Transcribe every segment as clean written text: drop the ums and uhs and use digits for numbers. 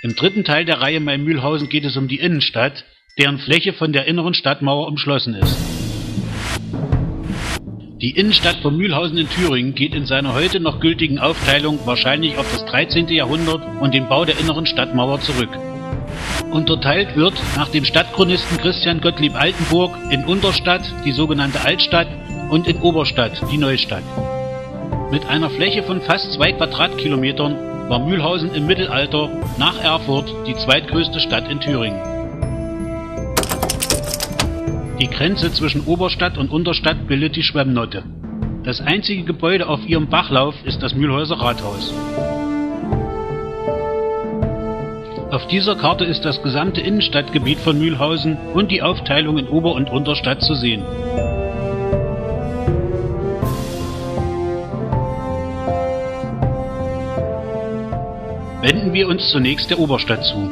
Im dritten Teil der Reihe Maimühlhausen geht es um die Innenstadt, deren Fläche von der inneren Stadtmauer umschlossen ist. Die Innenstadt von Mühlhausen in Thüringen geht in seiner heute noch gültigen Aufteilung wahrscheinlich auf das 13. Jahrhundert und den Bau der inneren Stadtmauer zurück. Unterteilt wird nach dem Stadtchronisten Christian Gottlieb Altenburg in Unterstadt, die sogenannte Altstadt, und in Oberstadt, die Neustadt. Mit einer Fläche von fast 2 Quadratkilometern war Mühlhausen im Mittelalter nach Erfurt die zweitgrößte Stadt in Thüringen. Die Grenze zwischen Oberstadt und Unterstadt bildet die Schwemmnotte. Das einzige Gebäude auf ihrem Bachlauf ist das Mühlhäuser Rathaus. Auf dieser Karte ist das gesamte Innenstadtgebiet von Mühlhausen und die Aufteilung in Ober- und Unterstadt zu sehen. Wenden wir uns zunächst der Oberstadt zu.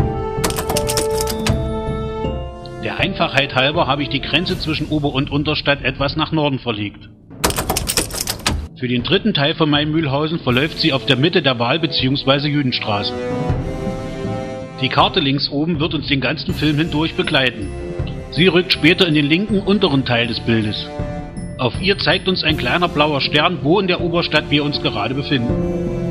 Der Einfachheit halber habe ich die Grenze zwischen Ober- und Unterstadt etwas nach Norden verlegt. Für den dritten Teil von Maimühlhausen verläuft sie auf der Mitte der Wahl- bzw. Jüdenstraße. Die Karte links oben wird uns den ganzen Film hindurch begleiten. Sie rückt später in den linken unteren Teil des Bildes. Auf ihr zeigt uns ein kleiner blauer Stern, wo in der Oberstadt wir uns gerade befinden.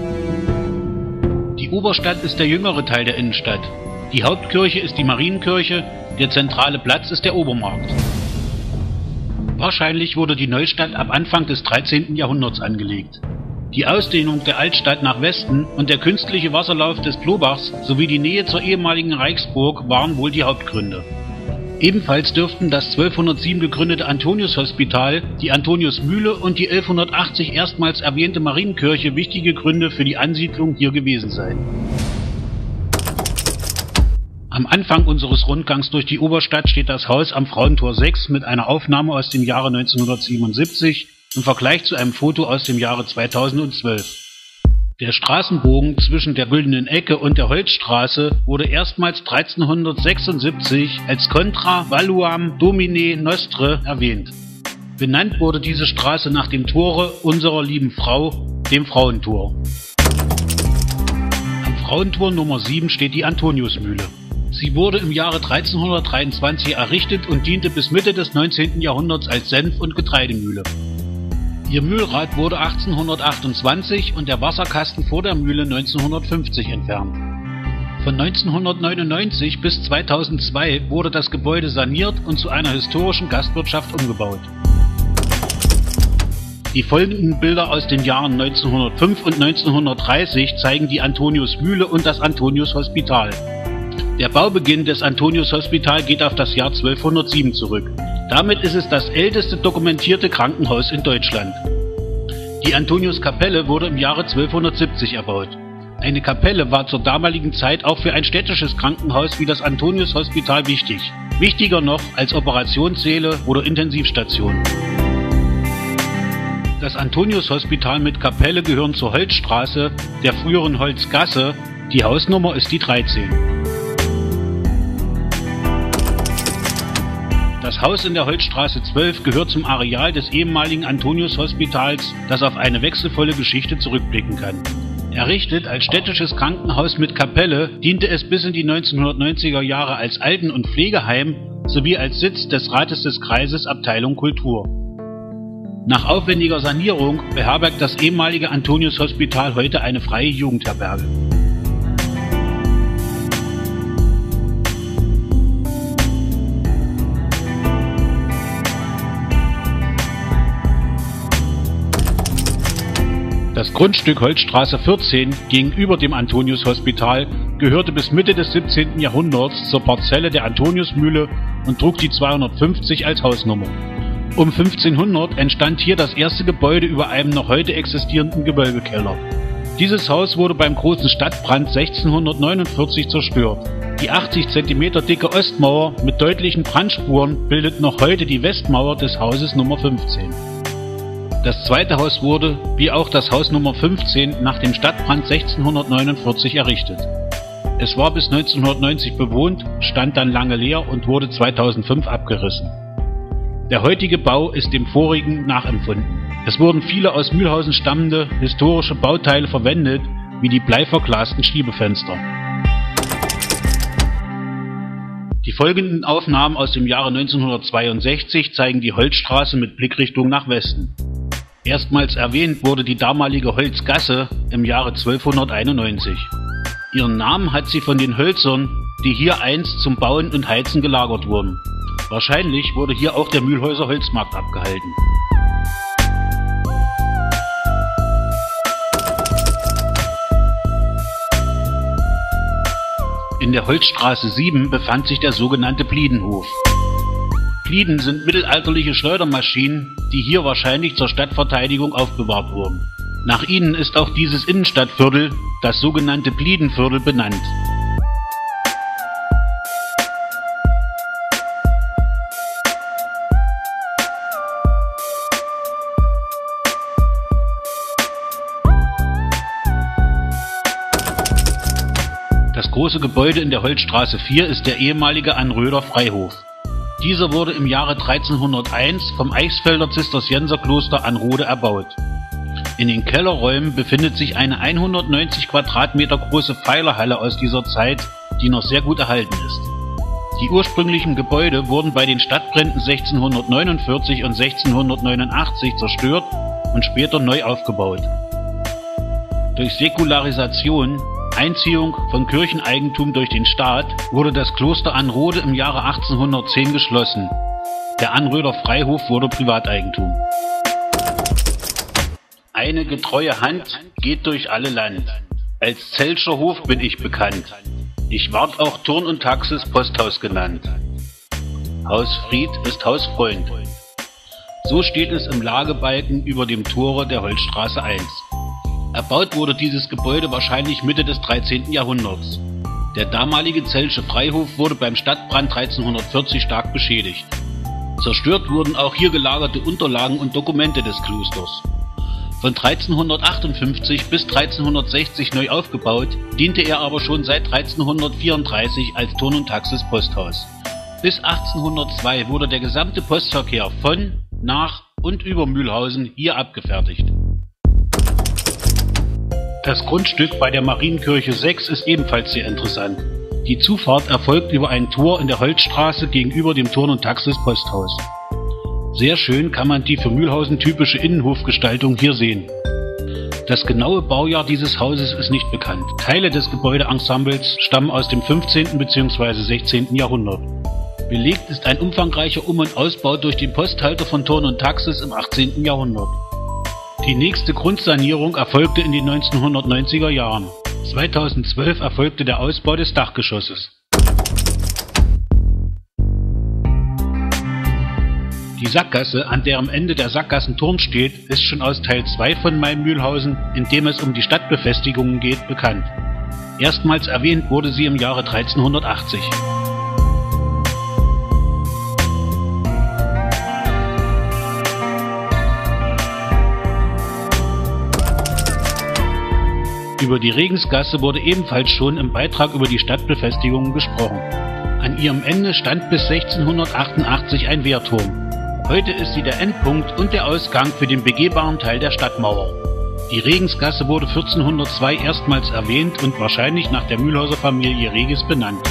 Die Oberstadt ist der jüngere Teil der Innenstadt. Die Hauptkirche ist die Marienkirche, der zentrale Platz ist der Obermarkt. Wahrscheinlich wurde die Neustadt ab Anfang des 13. Jahrhunderts angelegt. Die Ausdehnung der Altstadt nach Westen und der künstliche Wasserlauf des Klobachs sowie die Nähe zur ehemaligen Reichsburg waren wohl die Hauptgründe. Ebenfalls dürften das 1207 gegründete Antoniushospital, die Antoniusmühle und die 1180 erstmals erwähnte Marienkirche wichtige Gründe für die Ansiedlung hier gewesen sein. Am Anfang unseres Rundgangs durch die Oberstadt steht das Haus am Frauentor 6 mit einer Aufnahme aus dem Jahre 1977 im Vergleich zu einem Foto aus dem Jahre 2012. Der Straßenbogen zwischen der Güldenen Ecke und der Holzstraße wurde erstmals 1376 als Contra Valuam Domine Nostre erwähnt. Benannt wurde diese Straße nach dem Tore unserer lieben Frau, dem Frauentor. Am Frauentor Nummer 7 steht die Antoniusmühle. Sie wurde im Jahre 1323 errichtet und diente bis Mitte des 19. Jahrhunderts als Senf- und Getreidemühle. Ihr Mühlrad wurde 1828 und der Wasserkasten vor der Mühle 1950 entfernt. Von 1999 bis 2002 wurde das Gebäude saniert und zu einer historischen Gastwirtschaft umgebaut. Die folgenden Bilder aus den Jahren 1905 und 1930 zeigen die Antoniusmühle und das Antoniushospital. Der Baubeginn des Antoniushospital geht auf das Jahr 1207 zurück. Damit ist es das älteste dokumentierte Krankenhaus in Deutschland. Die Antoniuskapelle wurde im Jahre 1270 erbaut. Eine Kapelle war zur damaligen Zeit auch für ein städtisches Krankenhaus wie das Antoniushospital wichtig. Wichtiger noch als Operationssäle oder Intensivstationen. Das Antoniushospital mit Kapelle gehören zur Holzstraße, der früheren Holzgasse. Die Hausnummer ist die 13. Das Haus in der Holzstraße 12 gehört zum Areal des ehemaligen Antoniushospitals, das auf eine wechselvolle Geschichte zurückblicken kann. Errichtet als städtisches Krankenhaus mit Kapelle, diente es bis in die 1990er Jahre als Alten- und Pflegeheim sowie als Sitz des Rates des Kreises Abteilung Kultur. Nach aufwendiger Sanierung beherbergt das ehemalige Antoniushospital heute eine freie Jugendherberge. Das Grundstück Holzstraße 14 gegenüber dem Antoniushospital gehörte bis Mitte des 17. Jahrhunderts zur Parzelle der Antoniusmühle und trug die 250 als Hausnummer. Um 1500 entstand hier das erste Gebäude über einem noch heute existierenden Gewölbekeller. Dieses Haus wurde beim großen Stadtbrand 1649 zerstört. Die 80 cm dicke Ostmauer mit deutlichen Brandspuren bildet noch heute die Westmauer des Hauses Nummer 15. Das zweite Haus wurde, wie auch das Haus Nummer 15, nach dem Stadtbrand 1649 errichtet. Es war bis 1990 bewohnt, stand dann lange leer und wurde 2005 abgerissen. Der heutige Bau ist dem vorigen nachempfunden. Es wurden viele aus Mühlhausen stammende historische Bauteile verwendet, wie die bleiverglasten Schiebefenster. Die folgenden Aufnahmen aus dem Jahre 1962 zeigen die Holzstraße mit Blickrichtung nach Westen. Erstmals erwähnt wurde die damalige Holzgasse im Jahre 1291. Ihren Namen hat sie von den Hölzern, die hier einst zum Bauen und Heizen gelagert wurden. Wahrscheinlich wurde hier auch der Mühlhäuser Holzmarkt abgehalten. In der Holzstraße 7 befand sich der sogenannte Pliedenhof. Plieden sind mittelalterliche Schleudermaschinen, die hier wahrscheinlich zur Stadtverteidigung aufbewahrt wurden. Nach ihnen ist auch dieses Innenstadtviertel, das sogenannte Pliedenviertel, benannt. Das große Gebäude in der Holzstraße 4 ist der ehemalige Anröder Freihof. Dieser wurde im Jahre 1301 vom Eichsfelder Zisterzienserkloster Anrode erbaut. In den Kellerräumen befindet sich eine 190 Quadratmeter große Pfeilerhalle aus dieser Zeit, die noch sehr gut erhalten ist. Die ursprünglichen Gebäude wurden bei den Stadtbränden 1649 und 1689 zerstört und später neu aufgebaut. Durch Säkularisation, Einziehung von Kircheneigentum durch den Staat, wurde das Kloster Anrode im Jahre 1810 geschlossen. Der Anröder Freihof wurde Privateigentum. Eine getreue Hand geht durch alle Land. Als Zelscher Hof bin ich bekannt. Ich ward auch Turn und Taxis Posthaus genannt. Haus Fried ist Haus Freund. So steht es im Lagebalken über dem Tore der Holzstraße 1. Erbaut wurde dieses Gebäude wahrscheinlich Mitte des 13. Jahrhunderts. Der damalige Zellsche Freihof wurde beim Stadtbrand 1340 stark beschädigt. Zerstört wurden auch hier gelagerte Unterlagen und Dokumente des Klosters. Von 1358 bis 1360 neu aufgebaut, diente er aber schon seit 1334 als Turn- und Taxis Posthaus. Bis 1802 wurde der gesamte Postverkehr von, nach und über Mühlhausen hier abgefertigt. Das Grundstück bei der Marienkirche 6 ist ebenfalls sehr interessant. Die Zufahrt erfolgt über ein Tor in der Holzstraße gegenüber dem Turn- und Taxis Posthaus. Sehr schön kann man die für Mühlhausen typische Innenhofgestaltung hier sehen. Das genaue Baujahr dieses Hauses ist nicht bekannt. Teile des Gebäudeensembles stammen aus dem 15. bzw. 16. Jahrhundert. Belegt ist ein umfangreicher Um- und Ausbau durch den Posthalter von Turn und Taxis im 18. Jahrhundert. Die nächste Grundsanierung erfolgte in den 1990er Jahren. 2012 erfolgte der Ausbau des Dachgeschosses. Die Sackgasse, an deren Ende der Sackgassenturm steht, ist schon aus Teil 2 von Main-Mühlhausen, in dem es um die Stadtbefestigungen geht, bekannt. Erstmals erwähnt wurde sie im Jahre 1380. Über die Regensgasse wurde ebenfalls schon im Beitrag über die Stadtbefestigungen gesprochen. An ihrem Ende stand bis 1688 ein Wehrturm. Heute ist sie der Endpunkt und der Ausgang für den begehbaren Teil der Stadtmauer. Die Regensgasse wurde 1402 erstmals erwähnt und wahrscheinlich nach der Mühlhauser Familie Regis benannt.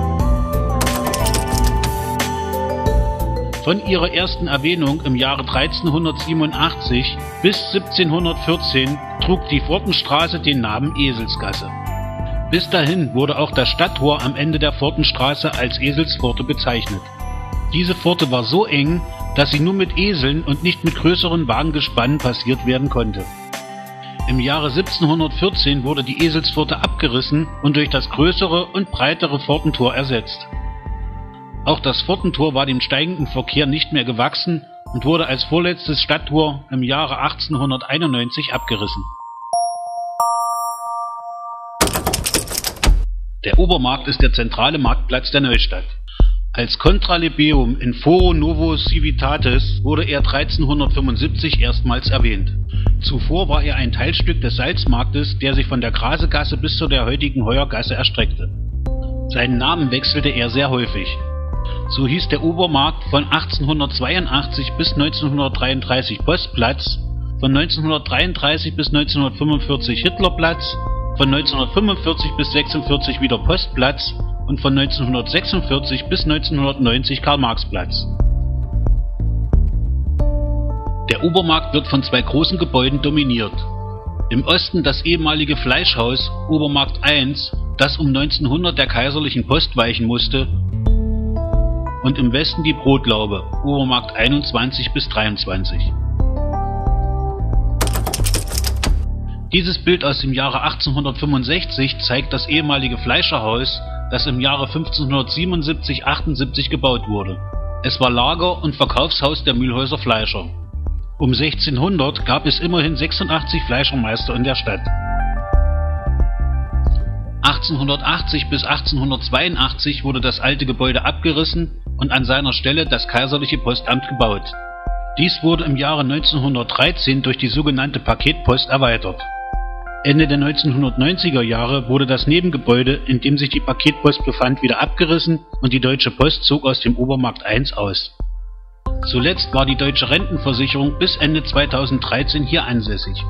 Von ihrer ersten Erwähnung im Jahre 1387 bis 1714 trug die Pfortenstraße den Namen Eselsgasse. Bis dahin wurde auch das Stadttor am Ende der Pfortenstraße als Eselspforte bezeichnet. Diese Pforte war so eng, dass sie nur mit Eseln und nicht mit größeren Wagengespannen passiert werden konnte. Im Jahre 1714 wurde die Eselspforte abgerissen und durch das größere und breitere Pfortentor ersetzt. Auch das Pfortentor war dem steigenden Verkehr nicht mehr gewachsen und wurde als vorletztes Stadttor im Jahre 1891 abgerissen. Der Obermarkt ist der zentrale Marktplatz der Neustadt. Als Contralebeum in Foro Novo Civitatis wurde er 1375 erstmals erwähnt. Zuvor war er ein Teilstück des Salzmarktes, der sich von der Grasegasse bis zu der heutigen Heuergasse erstreckte. Seinen Namen wechselte er sehr häufig. So hieß der Obermarkt von 1882 bis 1933 Postplatz, von 1933 bis 1945 Hitlerplatz, von 1945 bis 1946 wieder Postplatz und von 1946 bis 1990 Karl-Marx-Platz. Der Obermarkt wird von zwei großen Gebäuden dominiert. Im Osten das ehemalige Fleischhaus Obermarkt 1, das um 1900 der Kaiserlichen Post weichen musste, und im Westen die Brotlaube Obermarkt 21 bis 23. Dieses Bild aus dem Jahre 1865 zeigt das ehemalige Fleischerhaus, das im Jahre 1577/78 gebaut wurde. Es war Lager und Verkaufshaus der Mülhäuser Fleischer. Um 1600 gab es immerhin 86 Fleischermeister in der Stadt. 1880 bis 1882 wurde das alte Gebäude abgerissen und an seiner Stelle das Kaiserliche Postamt gebaut. Dies wurde im Jahre 1913 durch die sogenannte Paketpost erweitert. Ende der 1990er Jahre wurde das Nebengebäude, in dem sich die Paketpost befand, wieder abgerissen und die Deutsche Post zog aus dem Obermarkt 1 aus. Zuletzt war die Deutsche Rentenversicherung bis Ende 2013 hier ansässig.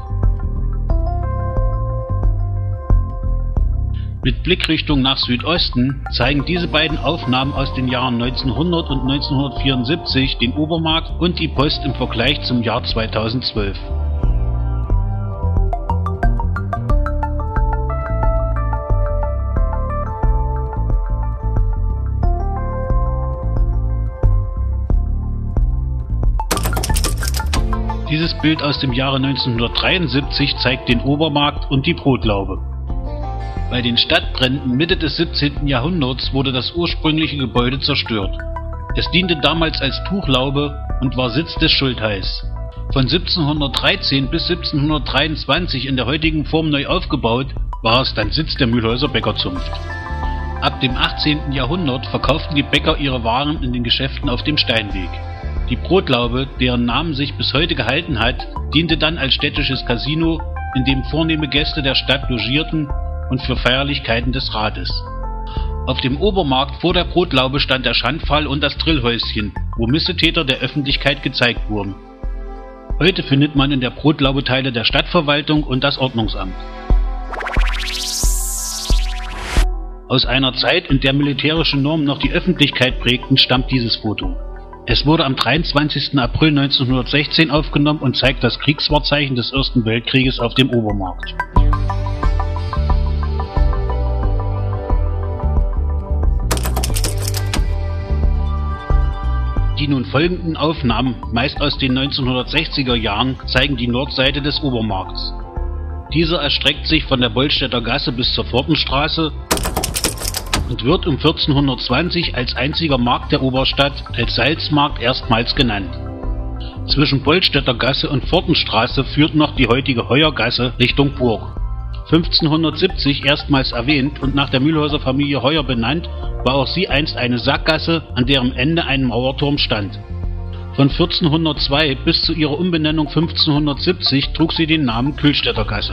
Mit Blickrichtung nach Südosten zeigen diese beiden Aufnahmen aus den Jahren 1900 und 1974 den Obermarkt und die Post im Vergleich zum Jahr 2012. Dieses Bild aus dem Jahre 1973 zeigt den Obermarkt und die Brotlaube. Bei den Stadtbränden Mitte des 17. Jahrhunderts wurde das ursprüngliche Gebäude zerstört. Es diente damals als Tuchlaube und war Sitz des Schultheißs. Von 1713 bis 1723 in der heutigen Form neu aufgebaut, war es dann Sitz der Mülhäuser Bäckerzunft. Ab dem 18. Jahrhundert verkauften die Bäcker ihre Waren in den Geschäften auf dem Steinweg. Die Brotlaube, deren Namen sich bis heute gehalten hat, diente dann als städtisches Casino, in dem vornehme Gäste der Stadt logierten und für Feierlichkeiten des Rates. Auf dem Obermarkt vor der Brotlaube stand der Schandpfahl und das Drillhäuschen, wo Missetäter der Öffentlichkeit gezeigt wurden. Heute findet man in der Brotlaube Teile der Stadtverwaltung und das Ordnungsamt. Aus einer Zeit, in der militärische Normen noch die Öffentlichkeit prägten, stammt dieses Foto. Es wurde am 23. April 1916 aufgenommen und zeigt das Kriegswahrzeichen des Ersten Weltkrieges auf dem Obermarkt. Die nun folgenden Aufnahmen, meist aus den 1960er Jahren, zeigen die Nordseite des Obermarkts. Dieser erstreckt sich von der Bollstädter Gasse bis zur Pfortenstraße und wird um 1420 als einziger Markt der Oberstadt als Salzmarkt erstmals genannt. Zwischen Bollstädter Gasse und Pfortenstraße führt noch die heutige Heuergasse Richtung Burg. 1570 erstmals erwähnt und nach der Mülhäuser Familie Heuer benannt, war auch sie einst eine Sackgasse, an deren Ende ein Mauerturm stand. Von 1402 bis zu ihrer Umbenennung 1570 trug sie den Namen Kühlstädter Gasse.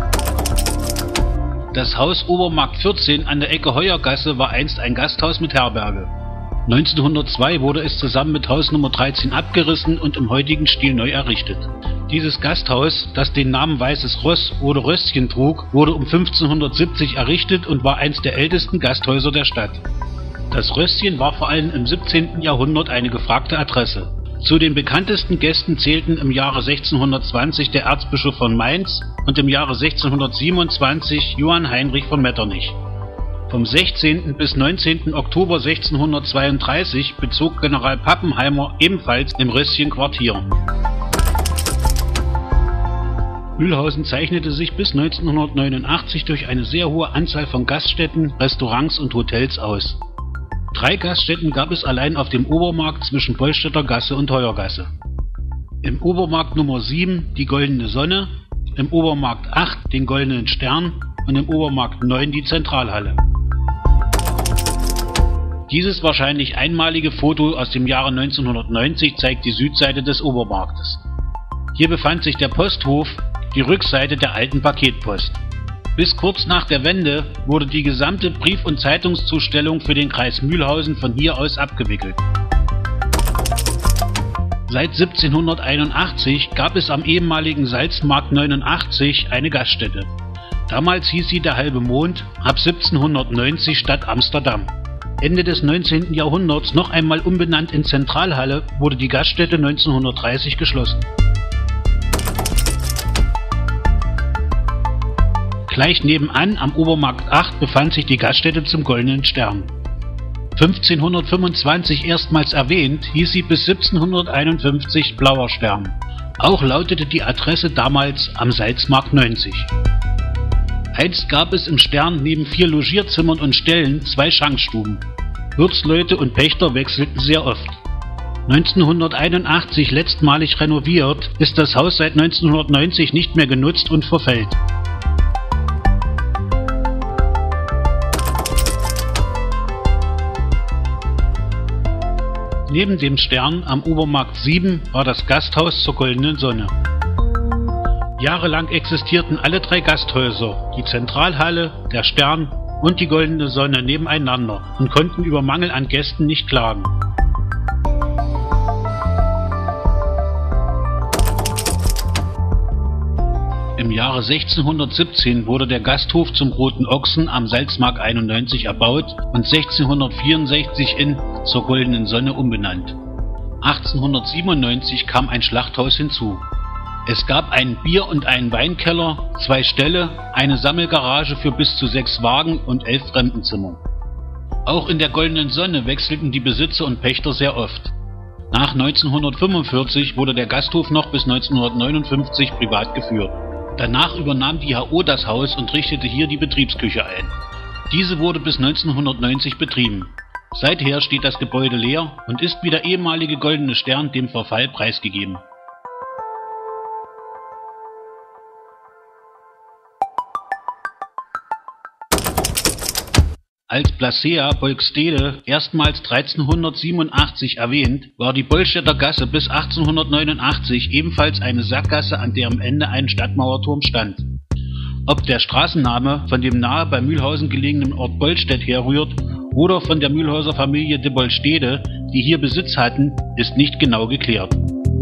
Das Haus Obermarkt 14 an der Ecke Heuergasse war einst ein Gasthaus mit Herberge. 1902 wurde es zusammen mit Haus Nummer 13 abgerissen und im heutigen Stil neu errichtet. Dieses Gasthaus, das den Namen Weißes Ross oder Röschen trug, wurde um 1570 errichtet und war eins der ältesten Gasthäuser der Stadt. Das Röschen war vor allem im 17. Jahrhundert eine gefragte Adresse. Zu den bekanntesten Gästen zählten im Jahre 1620 der Erzbischof von Mainz und im Jahre 1627 Johann Heinrich von Metternich. Vom 16. bis 19. Oktober 1632 bezog General Pappenheimer ebenfalls im Röschen Quartier. Mühlhausen zeichnete sich bis 1989 durch eine sehr hohe Anzahl von Gaststätten, Restaurants und Hotels aus. 3 Gaststätten gab es allein auf dem Obermarkt zwischen Bollstädter Gasse und Heuergasse. Im Obermarkt Nummer 7 die Goldene Sonne, im Obermarkt 8 den Goldenen Stern und im Obermarkt 9 die Zentralhalle. Dieses wahrscheinlich einmalige Foto aus dem Jahre 1990 zeigt die Südseite des Obermarktes. Hier befand sich der Posthof, die Rückseite der alten Paketpost. Bis kurz nach der Wende wurde die gesamte Brief- und Zeitungszustellung für den Kreis Mühlhausen von hier aus abgewickelt. Seit 1781 gab es am ehemaligen Salzmarkt 89 eine Gaststätte. Damals hieß sie der halbe Mond, ab 1790 Stadt Amsterdam. Ende des 19. Jahrhunderts noch einmal umbenannt in Zentralhalle, wurde die Gaststätte 1930 geschlossen. Gleich nebenan am Obermarkt 8 befand sich die Gaststätte zum Goldenen Stern. 1525 erstmals erwähnt, hieß sie bis 1751 Blauer Stern. Auch lautete die Adresse damals am Salzmarkt 90. Einst gab es im Stern neben 4 Logierzimmern und Ställen 2 Schankstuben. Wirtsleute und Pächter wechselten sehr oft. 1981 letztmalig renoviert, ist das Haus seit 1990 nicht mehr genutzt und verfällt. Neben dem Stern am Obermarkt 7 war das Gasthaus zur Goldenen Sonne. Jahrelang existierten alle 3 Gasthäuser, die Zentralhalle, der Stern und die Goldene Sonne nebeneinander und konnten über Mangel an Gästen nicht klagen. Im Jahre 1617 wurde der Gasthof zum Roten Ochsen am Salzmarkt 91 erbaut und 1664 in zur Goldenen Sonne umbenannt. 1897 kam ein Schlachthaus hinzu. Es gab einen Bier- und einen Weinkeller, 2 Ställe, eine Sammelgarage für bis zu 6 Wagen und 11 Fremdenzimmer. Auch in der Goldenen Sonne wechselten die Besitzer und Pächter sehr oft. Nach 1945 wurde der Gasthof noch bis 1959 privat geführt. Danach übernahm die HO das Haus und richtete hier die Betriebsküche ein. Diese wurde bis 1990 betrieben. Seither steht das Gebäude leer und ist wie der ehemalige Goldene Stern dem Verfall preisgegeben. Als Placea Bolkstede erstmals 1387 erwähnt, war die Bollstädter Gasse bis 1889 ebenfalls eine Sackgasse, an deren Ende ein Stadtmauerturm stand. Ob der Straßenname von dem nahe bei Mühlhausen gelegenen Ort Bollstedt herrührt oder von der Mühlhäuser Familie de Bollstede, die hier Besitz hatten, ist nicht genau geklärt.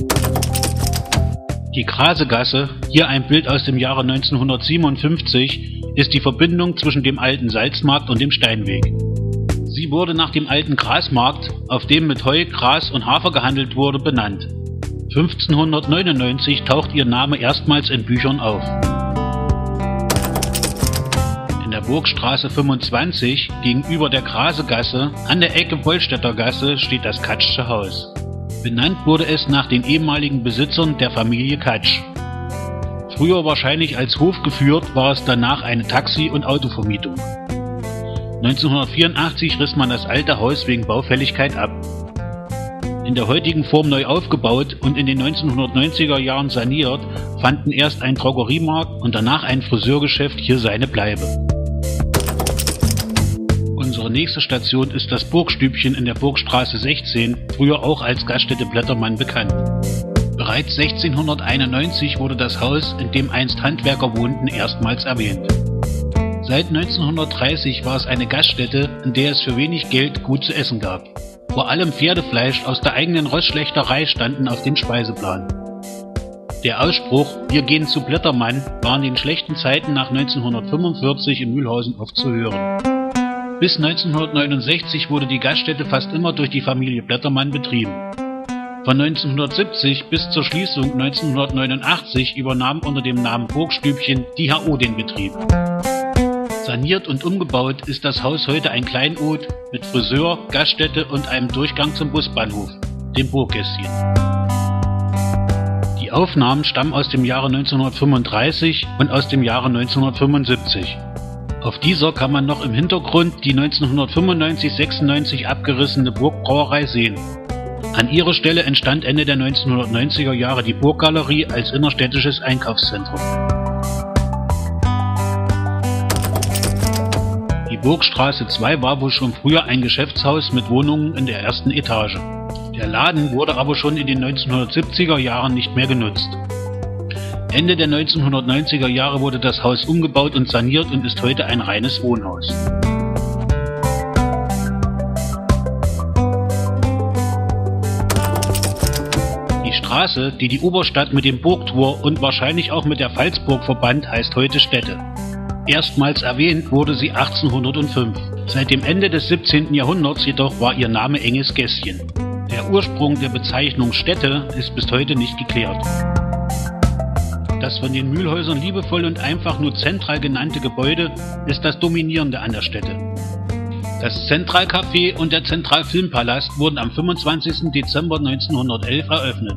Die Grasegasse, hier ein Bild aus dem Jahre 1957, ist die Verbindung zwischen dem alten Salzmarkt und dem Steinweg. Sie wurde nach dem alten Grasmarkt, auf dem mit Heu, Gras und Hafer gehandelt wurde, benannt. 1599 taucht ihr Name erstmals in Büchern auf. In der Burgstraße 25, gegenüber der Grasegasse, an der Ecke Bollstädter Gasse, steht das Katschsche Haus. Benannt wurde es nach den ehemaligen Besitzern der Familie Katsch. Früher wahrscheinlich als Hof geführt, war es danach eine Taxi- und Autovermietung. 1984 riss man das alte Haus wegen Baufälligkeit ab. In der heutigen Form neu aufgebaut und in den 1990er Jahren saniert, fanden erst ein Drogeriemarkt und danach ein Friseurgeschäft hier seine Bleibe. Unsere nächste Station ist das Burgstübchen in der Burgstraße 16, früher auch als Gaststätte Blättermann bekannt. Bereits 1691 wurde das Haus, in dem einst Handwerker wohnten, erstmals erwähnt. Seit 1930 war es eine Gaststätte, in der es für wenig Geld gut zu essen gab. Vor allem Pferdefleisch aus der eigenen Rostschlechterei standen auf dem Speiseplan. Der Ausspruch „Wir gehen zu Blättermann" war in den schlechten Zeiten nach 1945 in Mühlhausen oft zu hören. Bis 1969 wurde die Gaststätte fast immer durch die Familie Blättermann betrieben. Von 1970 bis zur Schließung 1989 übernahm unter dem Namen Burgstübchen die HO den Betrieb. Saniert und umgebaut ist das Haus heute ein Kleinod mit Friseur, Gaststätte und einem Durchgang zum Busbahnhof, dem Burggässchen. Die Aufnahmen stammen aus dem Jahre 1935 und aus dem Jahre 1975. Auf dieser kann man noch im Hintergrund die 1995-96 abgerissene Burgbrauerei sehen. An ihrer Stelle entstand Ende der 1990er Jahre die Burggalerie als innerstädtisches Einkaufszentrum. Die Burgstraße 2 war wohl schon früher ein Geschäftshaus mit Wohnungen in der ersten Etage. Der Laden wurde aber schon in den 1970er Jahren nicht mehr genutzt. Ende der 1990er Jahre wurde das Haus umgebaut und saniert und ist heute ein reines Wohnhaus. Die Straße, die die Oberstadt mit dem Burgtor und wahrscheinlich auch mit der Pfalzburg verband, heißt heute Städte. Erstmals erwähnt wurde sie 1805. Seit dem Ende des 17. Jahrhunderts jedoch war ihr Name Enges Gässchen. Der Ursprung der Bezeichnung Stätte ist bis heute nicht geklärt. Das von den Mühlhäusern liebevoll und einfach nur zentral genannte Gebäude ist das Dominierende an der Stätte. Das Zentralcafé und der Zentralfilmpalast wurden am 25. Dezember 1911 eröffnet.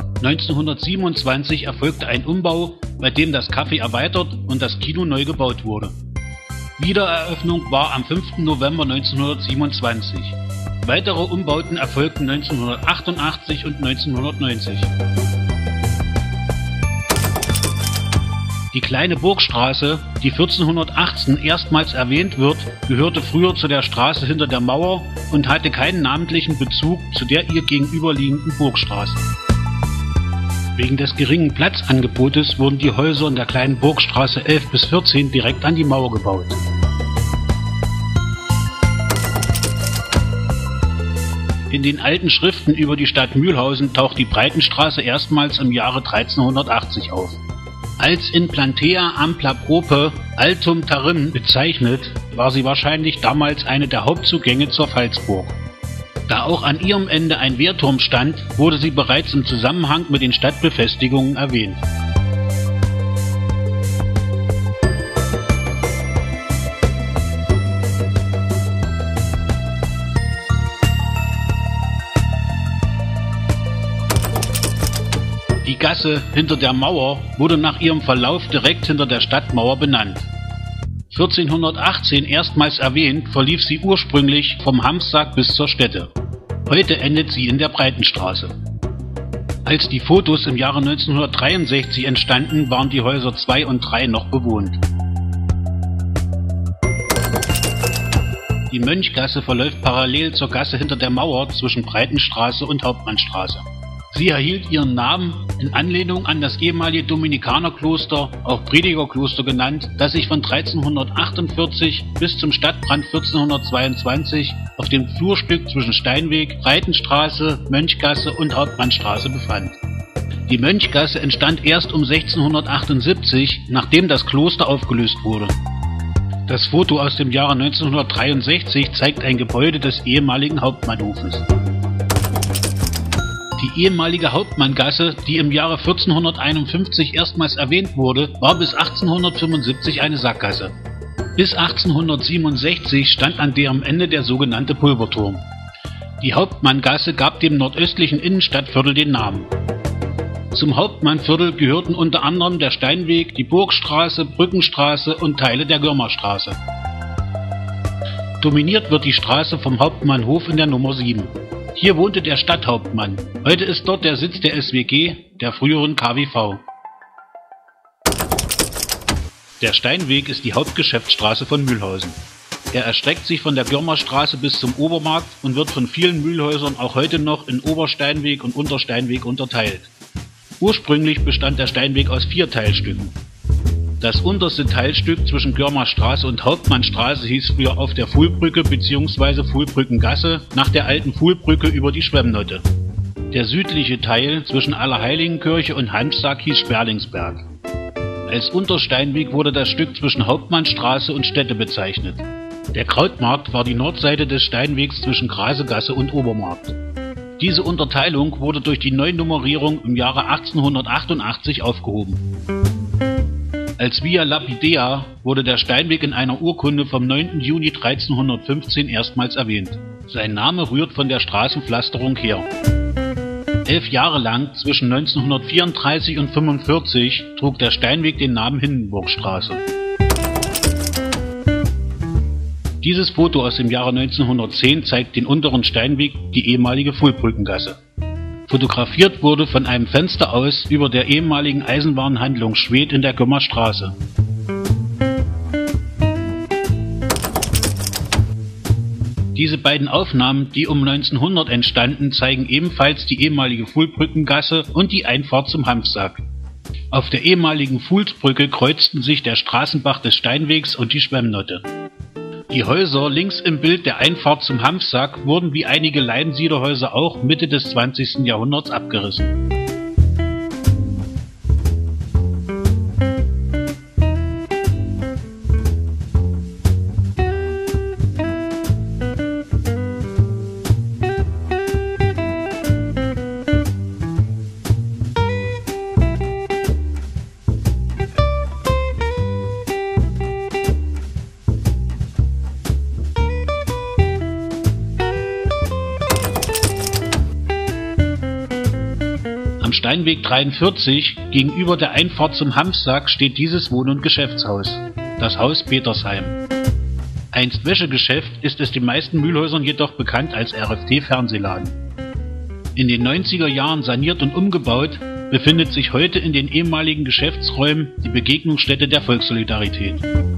1927 erfolgte ein Umbau, bei dem das Café erweitert und das Kino neu gebaut wurde. Wiedereröffnung war am 5. November 1927. Weitere Umbauten erfolgten 1988 und 1990. Die kleine Burgstraße, die 1418 erstmals erwähnt wird, gehörte früher zu der Straße hinter der Mauer und hatte keinen namentlichen Bezug zu der ihr gegenüberliegenden Burgstraße. Wegen des geringen Platzangebotes wurden die Häuser in der kleinen Burgstraße 11 bis 14 direkt an die Mauer gebaut. In den alten Schriften über die Stadt Mühlhausen taucht die Breitenstraße erstmals im Jahre 1380 auf. Als in Plantea ampla prope altum tarim bezeichnet, war sie wahrscheinlich damals eine der Hauptzugänge zur Pfalzburg. Da auch an ihrem Ende ein Wehrturm stand, wurde sie bereits im Zusammenhang mit den Stadtbefestigungen erwähnt. Die Gasse hinter der Mauer wurde nach ihrem Verlauf direkt hinter der Stadtmauer benannt. 1418 erstmals erwähnt, verlief sie ursprünglich vom Hamssack bis zur Stätte. Heute endet sie in der Breitenstraße. Als die Fotos im Jahre 1963 entstanden, waren die Häuser 2 und 3 noch bewohnt. Die Mönchgasse verläuft parallel zur Gasse hinter der Mauer zwischen Breitenstraße und Hauptmannstraße. Sie erhielt ihren Namen in Anlehnung an das ehemalige Dominikanerkloster, auch Predigerkloster genannt, das sich von 1348 bis zum Stadtbrand 1422 auf dem Flurstück zwischen Steinweg, Breitenstraße, Mönchgasse und Hauptmannstraße befand. Die Mönchgasse entstand erst um 1678, nachdem das Kloster aufgelöst wurde. Das Foto aus dem Jahre 1963 zeigt ein Gebäude des ehemaligen Hauptmannhofes. Die ehemalige Hauptmanngasse, die im Jahre 1451 erstmals erwähnt wurde, war bis 1875 eine Sackgasse. Bis 1867 stand an deren Ende der sogenannte Pulverturm. Die Hauptmanngasse gab dem nordöstlichen Innenstadtviertel den Namen. Zum Hauptmannviertel gehörten unter anderem der Steinweg, die Burgstraße, Brückenstraße und Teile der Görmerstraße. Dominiert wird die Straße vom Hauptmannhof in der Nummer 7. Hier wohnte der Stadthauptmann. Heute ist dort der Sitz der SWG, der früheren KWV. Der Steinweg ist die Hauptgeschäftsstraße von Mühlhausen. Er erstreckt sich von der Görmerstraße bis zum Obermarkt und wird von vielen Mühlhäusern auch heute noch in Obersteinweg und Untersteinweg unterteilt. Ursprünglich bestand der Steinweg aus 4 Teilstücken. Das unterste Teilstück zwischen Görmerstraße und Hauptmannstraße hieß früher auf der Fuhlbrücke bzw. Fuhlbrückengasse nach der alten Fuhlbrücke über die Schwemmnotte. Der südliche Teil zwischen Allerheiligenkirche und Hamssack hieß Sperlingsberg. Als Untersteinweg wurde das Stück zwischen Hauptmannstraße und Stätte bezeichnet. Der Krautmarkt war die Nordseite des Steinwegs zwischen Grasegasse und Obermarkt. Diese Unterteilung wurde durch die Neunummerierung im Jahre 1888 aufgehoben. Als Via Lapidea wurde der Steinweg in einer Urkunde vom 9. Juni 1315 erstmals erwähnt. Sein Name rührt von der Straßenpflasterung her. 11 Jahre lang, zwischen 1934 und 1945, trug der Steinweg den Namen Hindenburgstraße. Dieses Foto aus dem Jahre 1910 zeigt den unteren Steinweg, die ehemalige Fuhlbrückengasse. Fotografiert wurde von einem Fenster aus über der ehemaligen Eisenwarenhandlung Schwedt in der Görmerstraße. Diese beiden Aufnahmen, die um 1900 entstanden, zeigen ebenfalls die ehemalige Fuhlbrückengasse und die Einfahrt zum Hamssack. Auf der ehemaligen Fuhlsbrücke kreuzten sich der Straßenbach des Steinwegs und die Schwemmnotte. Die Häuser links im Bild der Einfahrt zum Hamssack wurden wie einige Leihensiederhäuser auch Mitte des 20. Jahrhunderts abgerissen. Steinweg 43 gegenüber der Einfahrt zum Hampsack steht dieses Wohn- und Geschäftshaus, das Haus Petersheim. Einst Wäschegeschäft, ist es den meisten Mülhäusern jedoch bekannt als RFT-Fernsehladen. In den 90er Jahren saniert und umgebaut, befindet sich heute in den ehemaligen Geschäftsräumen die Begegnungsstätte der Volkssolidarität.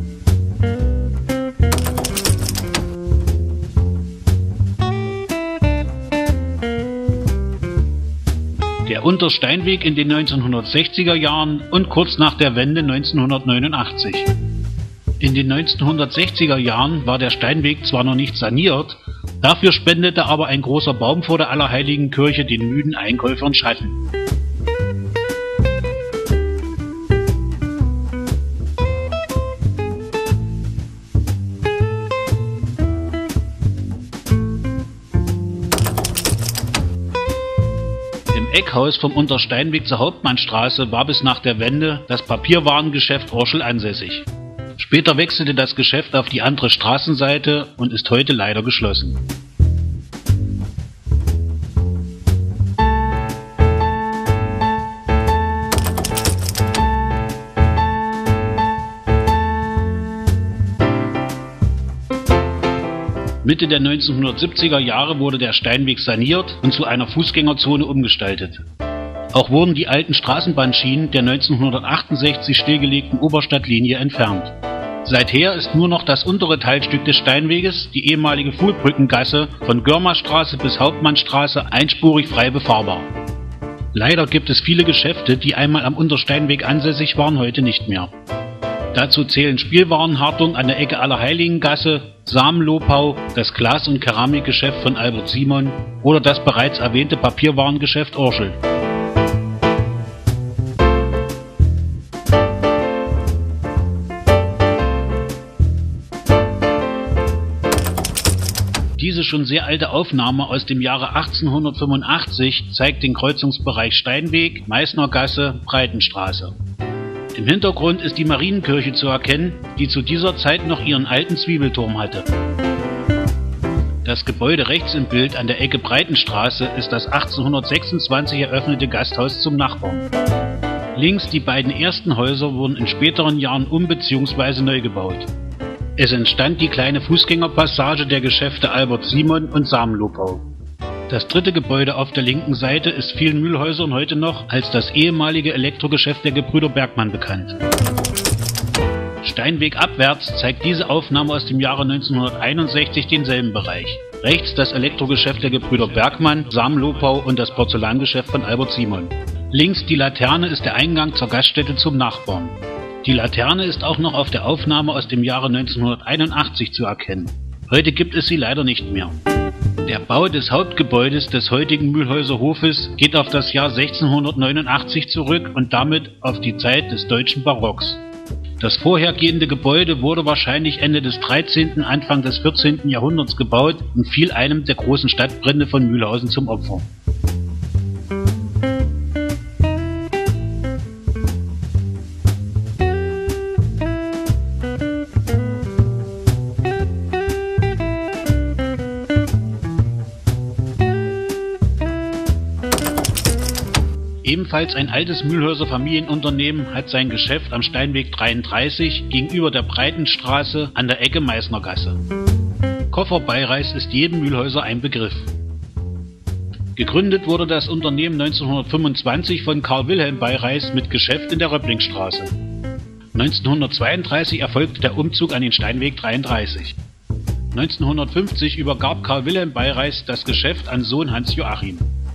Der Untersteinweg in den 1960er Jahren und kurz nach der Wende 1989. In den 1960er Jahren war der Steinweg zwar noch nicht saniert, dafür spendete aber ein großer Baum vor der Allerheiligenkirche den müden Einkäufern Schatten. Im Eckhaus vom Untersteinweg zur Hauptmannstraße war bis nach der Wende das Papierwarengeschäft Orschel ansässig. Später wechselte das Geschäft auf die andere Straßenseite und ist heute leider geschlossen. Mitte der 1970er Jahre wurde der Steinweg saniert und zu einer Fußgängerzone umgestaltet. Auch wurden die alten Straßenbahnschienen der 1968 stillgelegten Oberstadtlinie entfernt. Seither ist nur noch das untere Teilstück des Steinweges, die ehemalige Fuhlbrückengasse von Görmerstraße bis Hauptmannstraße, einspurig frei befahrbar. Leider gibt es viele Geschäfte, die einmal am Untersteinweg ansässig waren, heute nicht mehr. Dazu zählen Spielwarenhartung an der Ecke Allerheiligengasse, Samenlopau, das Glas- und Keramikgeschäft von Albert Simon oder das bereits erwähnte Papierwarengeschäft Orschel. Diese schon sehr alte Aufnahme aus dem Jahre 1885 zeigt den Kreuzungsbereich Steinweg, Meißnergasse, Breitenstraße. Im Hintergrund ist die Marienkirche zu erkennen, die zu dieser Zeit noch ihren alten Zwiebelturm hatte. Das Gebäude rechts im Bild an der Ecke Breitenstraße ist das 1826 eröffnete Gasthaus zum Nachbarn. Links die beiden ersten Häuser wurden in späteren Jahren bzw. neu gebaut. Es entstand die kleine Fußgängerpassage der Geschäfte Albert Simon und Samenlopau. Das dritte Gebäude auf der linken Seite ist vielen Mülhäusern heute noch als das ehemalige Elektrogeschäft der Gebrüder Bergmann bekannt. Steinweg abwärts zeigt diese Aufnahme aus dem Jahre 1961 denselben Bereich. Rechts das Elektrogeschäft der Gebrüder Bergmann, Samenlopau und das Porzellangeschäft von Albert Simon. Links die Laterne ist der Eingang zur Gaststätte zum Nachbarn. Die Laterne ist auch noch auf der Aufnahme aus dem Jahre 1981 zu erkennen. Heute gibt es sie leider nicht mehr. Der Bau des Hauptgebäudes des heutigen Mülhäuser Hofes geht auf das Jahr 1689 zurück und damit auf die Zeit des deutschen Barocks. Das vorhergehende Gebäude wurde wahrscheinlich Ende des 13., Anfang des 14. Jahrhunderts gebaut und fiel einem der großen Stadtbrände von Mühlhausen zum Opfer. Ebenfalls ein altes Mülhäuser Familienunternehmen hat sein Geschäft am Steinweg 33 gegenüber der Breitenstraße an der Ecke Meißnergasse. Kofferbeireis ist jedem Mülhäuser ein Begriff. Gegründet wurde das Unternehmen 1925 von Karl Wilhelm Beireis mit Geschäft in der Röpplingstraße. 1932 erfolgte der Umzug an den Steinweg 33. 1950 übergab Karl Wilhelm Beireis das Geschäft an Sohn Hans Joachim.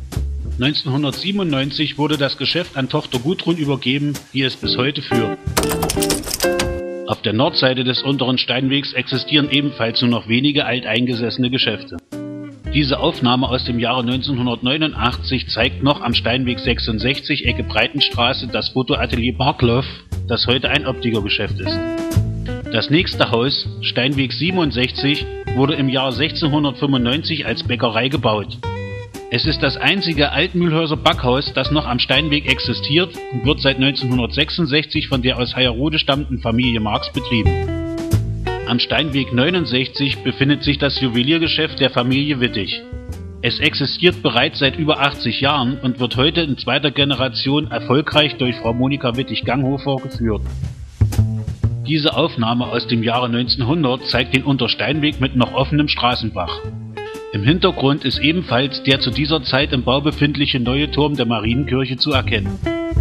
1997 wurde das Geschäft an Tochter Gudrun übergeben, die es bis heute führt. Auf der Nordseite des unteren Steinwegs existieren ebenfalls nur noch wenige alteingesessene Geschäfte. Diese Aufnahme aus dem Jahre 1989 zeigt noch am Steinweg 66 Ecke Breitenstraße das Fotoatelier Barkloff, das heute ein Optikergeschäft ist. Das nächste Haus, Steinweg 67, wurde im Jahr 1695 als Bäckerei gebaut. Es ist das einzige Altmühlhäuser Backhaus, das noch am Steinweg existiert und wird seit 1966 von der aus Heierode stammenden Familie Marx betrieben. Am Steinweg 69 befindet sich das Juweliergeschäft der Familie Wittig. Es existiert bereits seit über 80 Jahren und wird heute in zweiter Generation erfolgreich durch Frau Monika Wittig-Ganghofer geführt. Diese Aufnahme aus dem Jahre 1900 zeigt den Untersteinweg mit noch offenem Straßenbach. Im Hintergrund ist ebenfalls der zu dieser Zeit im Bau befindliche neue Turm der Marienkirche zu erkennen.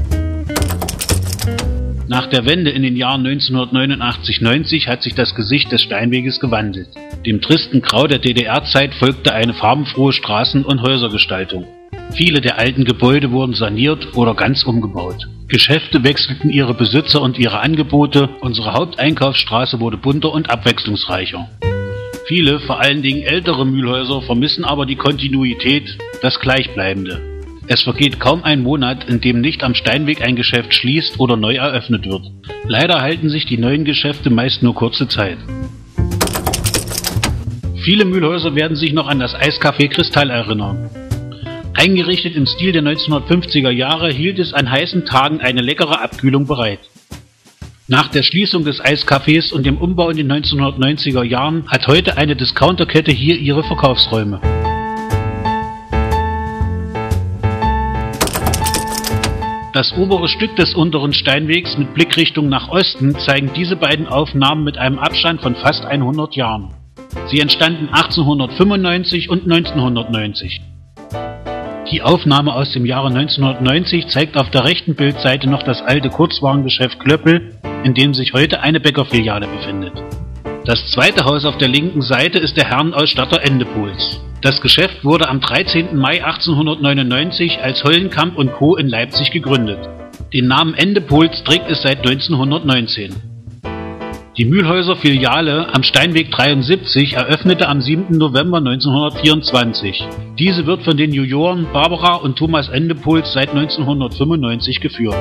Nach der Wende in den Jahren 1989-90 hat sich das Gesicht des Steinweges gewandelt. Dem tristen Grau der DDR-Zeit folgte eine farbenfrohe Straßen- und Häusergestaltung. Viele der alten Gebäude wurden saniert oder ganz umgebaut. Geschäfte wechselten ihre Besitzer und ihre Angebote, unsere Haupteinkaufsstraße wurde bunter und abwechslungsreicher. Viele, vor allen Dingen ältere Mühlhäuser, vermissen aber die Kontinuität, das Gleichbleibende. Es vergeht kaum ein Monat, in dem nicht am Steinweg ein Geschäft schließt oder neu eröffnet wird. Leider halten sich die neuen Geschäfte meist nur kurze Zeit. Viele Mühlhäuser werden sich noch an das Eiscafé Kristall erinnern. Eingerichtet im Stil der 1950er Jahre hielt es an heißen Tagen eine leckere Abkühlung bereit. Nach der Schließung des Eiscafés und dem Umbau in den 1990er Jahren hat heute eine Discounterkette hier ihre Verkaufsräume. Das obere Stück des unteren Steinwegs mit Blickrichtung nach Osten zeigen diese beiden Aufnahmen mit einem Abstand von fast 100 Jahren. Sie entstanden 1895 und 1990. Die Aufnahme aus dem Jahre 1990 zeigt auf der rechten Bildseite noch das alte Kurzwarengeschäft Klöppel, in dem sich heute eine Bäckerfiliale befindet. Das zweite Haus auf der linken Seite ist der Herrenausstatter Endepuls. Das Geschäft wurde am 13. Mai 1899 als Hollenkamp & Co. in Leipzig gegründet. Den Namen Endepuls trägt es seit 1919. Die Mühlhäuser Filiale am Steinweg 73 eröffnete am 7. November 1924. Diese wird von den Juroren Barbara und Thomas Endepuls seit 1995 geführt.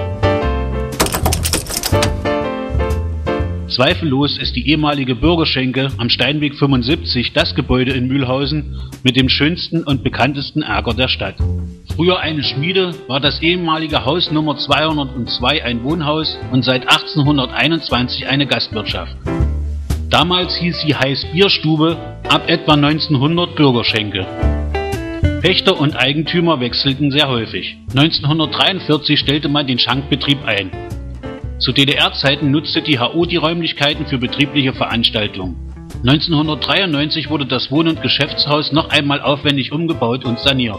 Zweifellos ist die ehemalige Bürgerschenke am Steinweg 75 das Gebäude in Mühlhausen mit dem schönsten und bekanntesten Erker der Stadt. Früher eine Schmiede, war das ehemalige Haus Nummer 202 ein Wohnhaus und seit 1821 eine Gastwirtschaft. Damals hieß sie Heißbierstube, ab etwa 1900 Bürgerschenke. Pächter und Eigentümer wechselten sehr häufig. 1943 stellte man den Schankbetrieb ein. Zu DDR-Zeiten nutzte die HO die Räumlichkeiten für betriebliche Veranstaltungen. 1993 wurde das Wohn- und Geschäftshaus noch einmal aufwendig umgebaut und saniert.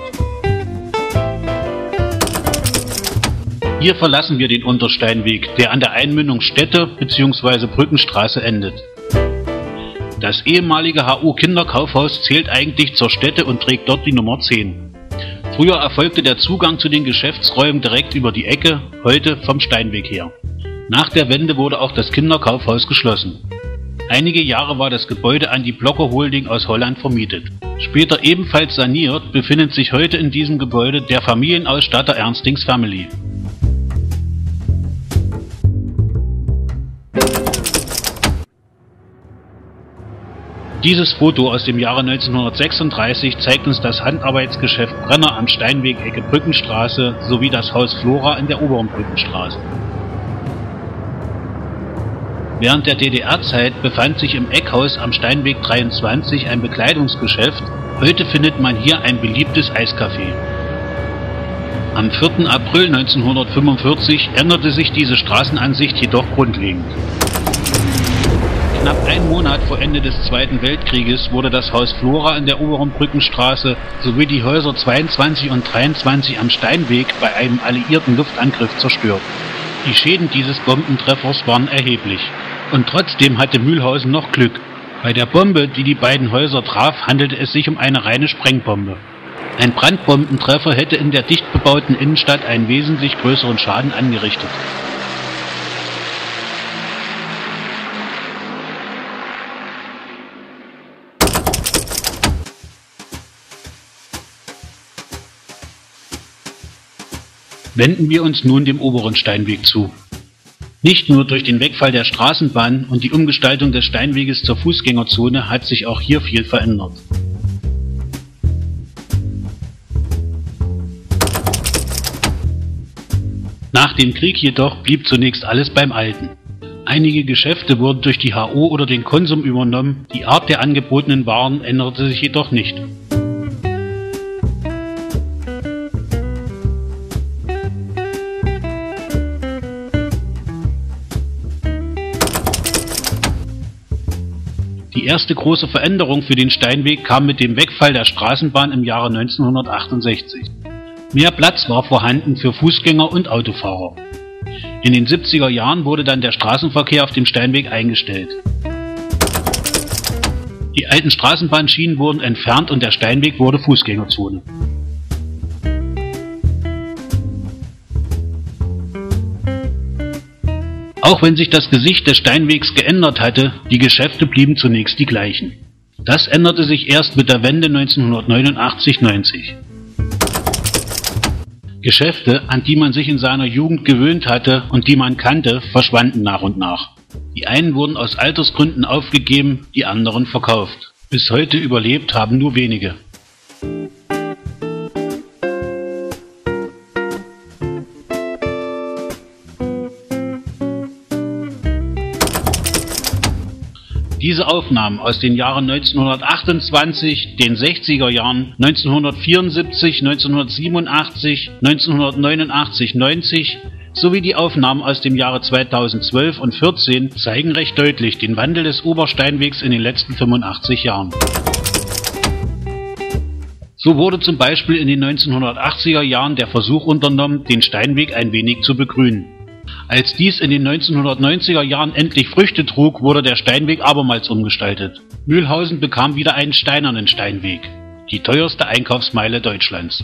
Hier verlassen wir den Untersteinweg, der an der Einmündung Städte bzw. Brückenstraße endet. Das ehemalige HO Kinderkaufhaus zählt eigentlich zur Stätte und trägt dort die Nummer 10. Früher erfolgte der Zugang zu den Geschäftsräumen direkt über die Ecke, heute vom Steinweg her. Nach der Wende wurde auch das Kinderkaufhaus geschlossen. Einige Jahre war das Gebäude an die Blocker Holding aus Holland vermietet. Später ebenfalls saniert, befindet sich heute in diesem Gebäude der Familienausstatter Ernstings Family. Dieses Foto aus dem Jahre 1936 zeigt uns das Handarbeitsgeschäft Brenner am Steinweg Ecke Brückenstraße sowie das Haus Flora in der oberen Brückenstraße. Während der DDR-Zeit befand sich im Eckhaus am Steinweg 23 ein Bekleidungsgeschäft, heute findet man hier ein beliebtes Eiscafé. Am 4. April 1945 änderte sich diese Straßenansicht jedoch grundlegend. Knapp einen Monat vor Ende des Zweiten Weltkrieges wurde das Haus Flora in der oberen Brückenstraße sowie die Häuser 22 und 23 am Steinweg bei einem alliierten Luftangriff zerstört. Die Schäden dieses Bombentreffers waren erheblich. Und trotzdem hatte Mühlhausen noch Glück. Bei der Bombe, die die beiden Häuser traf, handelte es sich um eine reine Sprengbombe. Ein Brandbombentreffer hätte in der dicht bebauten Innenstadt einen wesentlich größeren Schaden angerichtet. Wenden wir uns nun dem oberen Steinweg zu. Nicht nur durch den Wegfall der Straßenbahn und die Umgestaltung des Steinweges zur Fußgängerzone hat sich auch hier viel verändert. Nach dem Krieg jedoch blieb zunächst alles beim Alten. Einige Geschäfte wurden durch die HO oder den Konsum übernommen, die Art der angebotenen Waren änderte sich jedoch nicht. Die erste große Veränderung für den Steinweg kam mit dem Wegfall der Straßenbahn im Jahre 1968. Mehr Platz war vorhanden für Fußgänger und Autofahrer. In den 70er Jahren wurde dann der Straßenverkehr auf dem Steinweg eingestellt. Die alten Straßenbahnschienen wurden entfernt und der Steinweg wurde Fußgängerzone. Auch wenn sich das Gesicht des Steinwegs geändert hatte, die Geschäfte blieben zunächst die gleichen. Das änderte sich erst mit der Wende 1989/90. Geschäfte, an die man sich in seiner Jugend gewöhnt hatte und die man kannte, verschwanden nach und nach. Die einen wurden aus Altersgründen aufgegeben, die anderen verkauft. Bis heute überlebt haben nur wenige. Diese Aufnahmen aus den Jahren 1928, den 60er Jahren, 1974, 1987, 1989, 90 sowie die Aufnahmen aus dem Jahre 2012 und 2014 zeigen recht deutlich den Wandel des Obersteinwegs in den letzten 85 Jahren. So wurde zum Beispiel in den 1980er Jahren der Versuch unternommen, den Steinweg ein wenig zu begrünen. Als dies in den 1990er Jahren endlich Früchte trug, wurde der Steinweg abermals umgestaltet. Mühlhausen bekam wieder einen steinernen Steinweg, die teuerste Einkaufsmeile Deutschlands.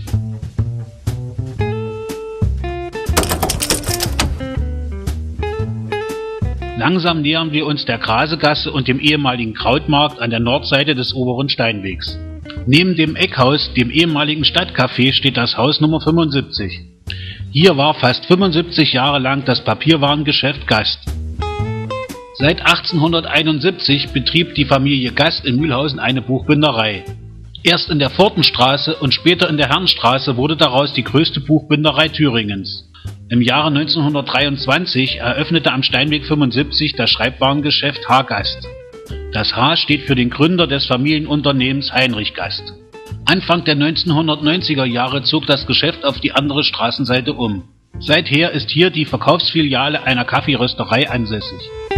Langsam nähern wir uns der Grasegasse und dem ehemaligen Krautmarkt an der Nordseite des oberen Steinwegs. Neben dem Eckhaus, dem ehemaligen Stadtcafé, steht das Haus Nummer 75. Hier war fast 75 Jahre lang das Papierwarengeschäft Gast. Seit 1871 betrieb die Familie Gast in Mühlhausen eine Buchbinderei. Erst in der Pfortenstraße und später in der Herrenstraße wurde daraus die größte Buchbinderei Thüringens. Im Jahre 1923 eröffnete am Steinweg 75 das Schreibwarengeschäft H. Gast. Das H steht für den Gründer des Familienunternehmens Heinrich Gast. Anfang der 1990er Jahre zog das Geschäft auf die andere Straßenseite um. Seither ist hier die Verkaufsfiliale einer Kaffeerösterei ansässig.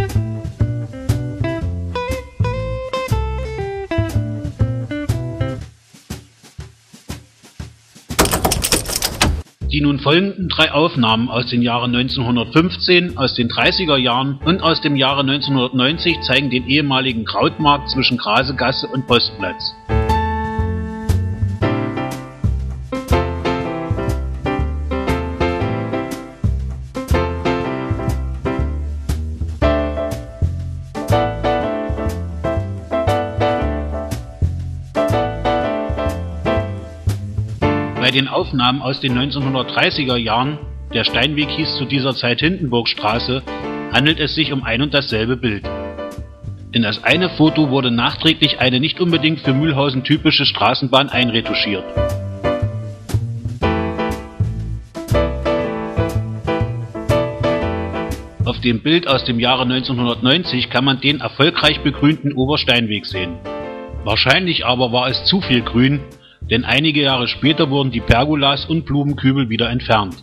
Die nun folgenden 3 Aufnahmen aus den Jahren 1915, aus den 30er Jahren und aus dem Jahre 1990 zeigen den ehemaligen Krautmarkt zwischen Grasegasse und Postplatz. Bei den Aufnahmen aus den 1930er Jahren, der Steinweg hieß zu dieser Zeit Hindenburgstraße, handelt es sich um ein und dasselbe Bild. In das eine Foto wurde nachträglich eine nicht unbedingt für Mühlhausen typische Straßenbahn einretuschiert. Auf dem Bild aus dem Jahre 1990 kann man den erfolgreich begrünten Obersteinweg sehen. Wahrscheinlich aber war es zu viel Grün, denn einige Jahre später wurden die Pergolas und Blumenkübel wieder entfernt.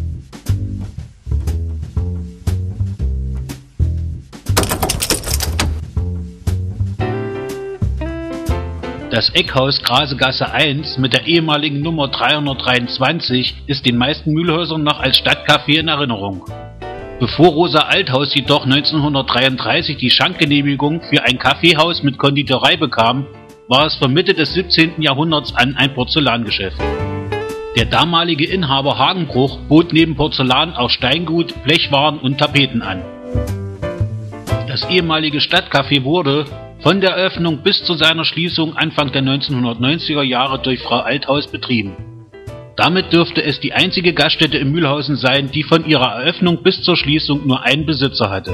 Das Eckhaus Grasegasse 1 mit der ehemaligen Nummer 323 ist den meisten Mühlhäusern noch als Stadtcafé in Erinnerung. Bevor Rosa Althaus jedoch 1933 die Schankgenehmigung für ein Kaffeehaus mit Konditorei bekam, war es von Mitte des 17. Jahrhunderts an ein Porzellangeschäft. Der damalige Inhaber Hagenbruch bot neben Porzellan auch Steingut, Blechwaren und Tapeten an. Das ehemalige Stadtcafé wurde von der Eröffnung bis zu seiner Schließung Anfang der 1990er Jahre durch Frau Althaus betrieben. Damit dürfte es die einzige Gaststätte in Mühlhausen sein, die von ihrer Eröffnung bis zur Schließung nur einen Besitzer hatte.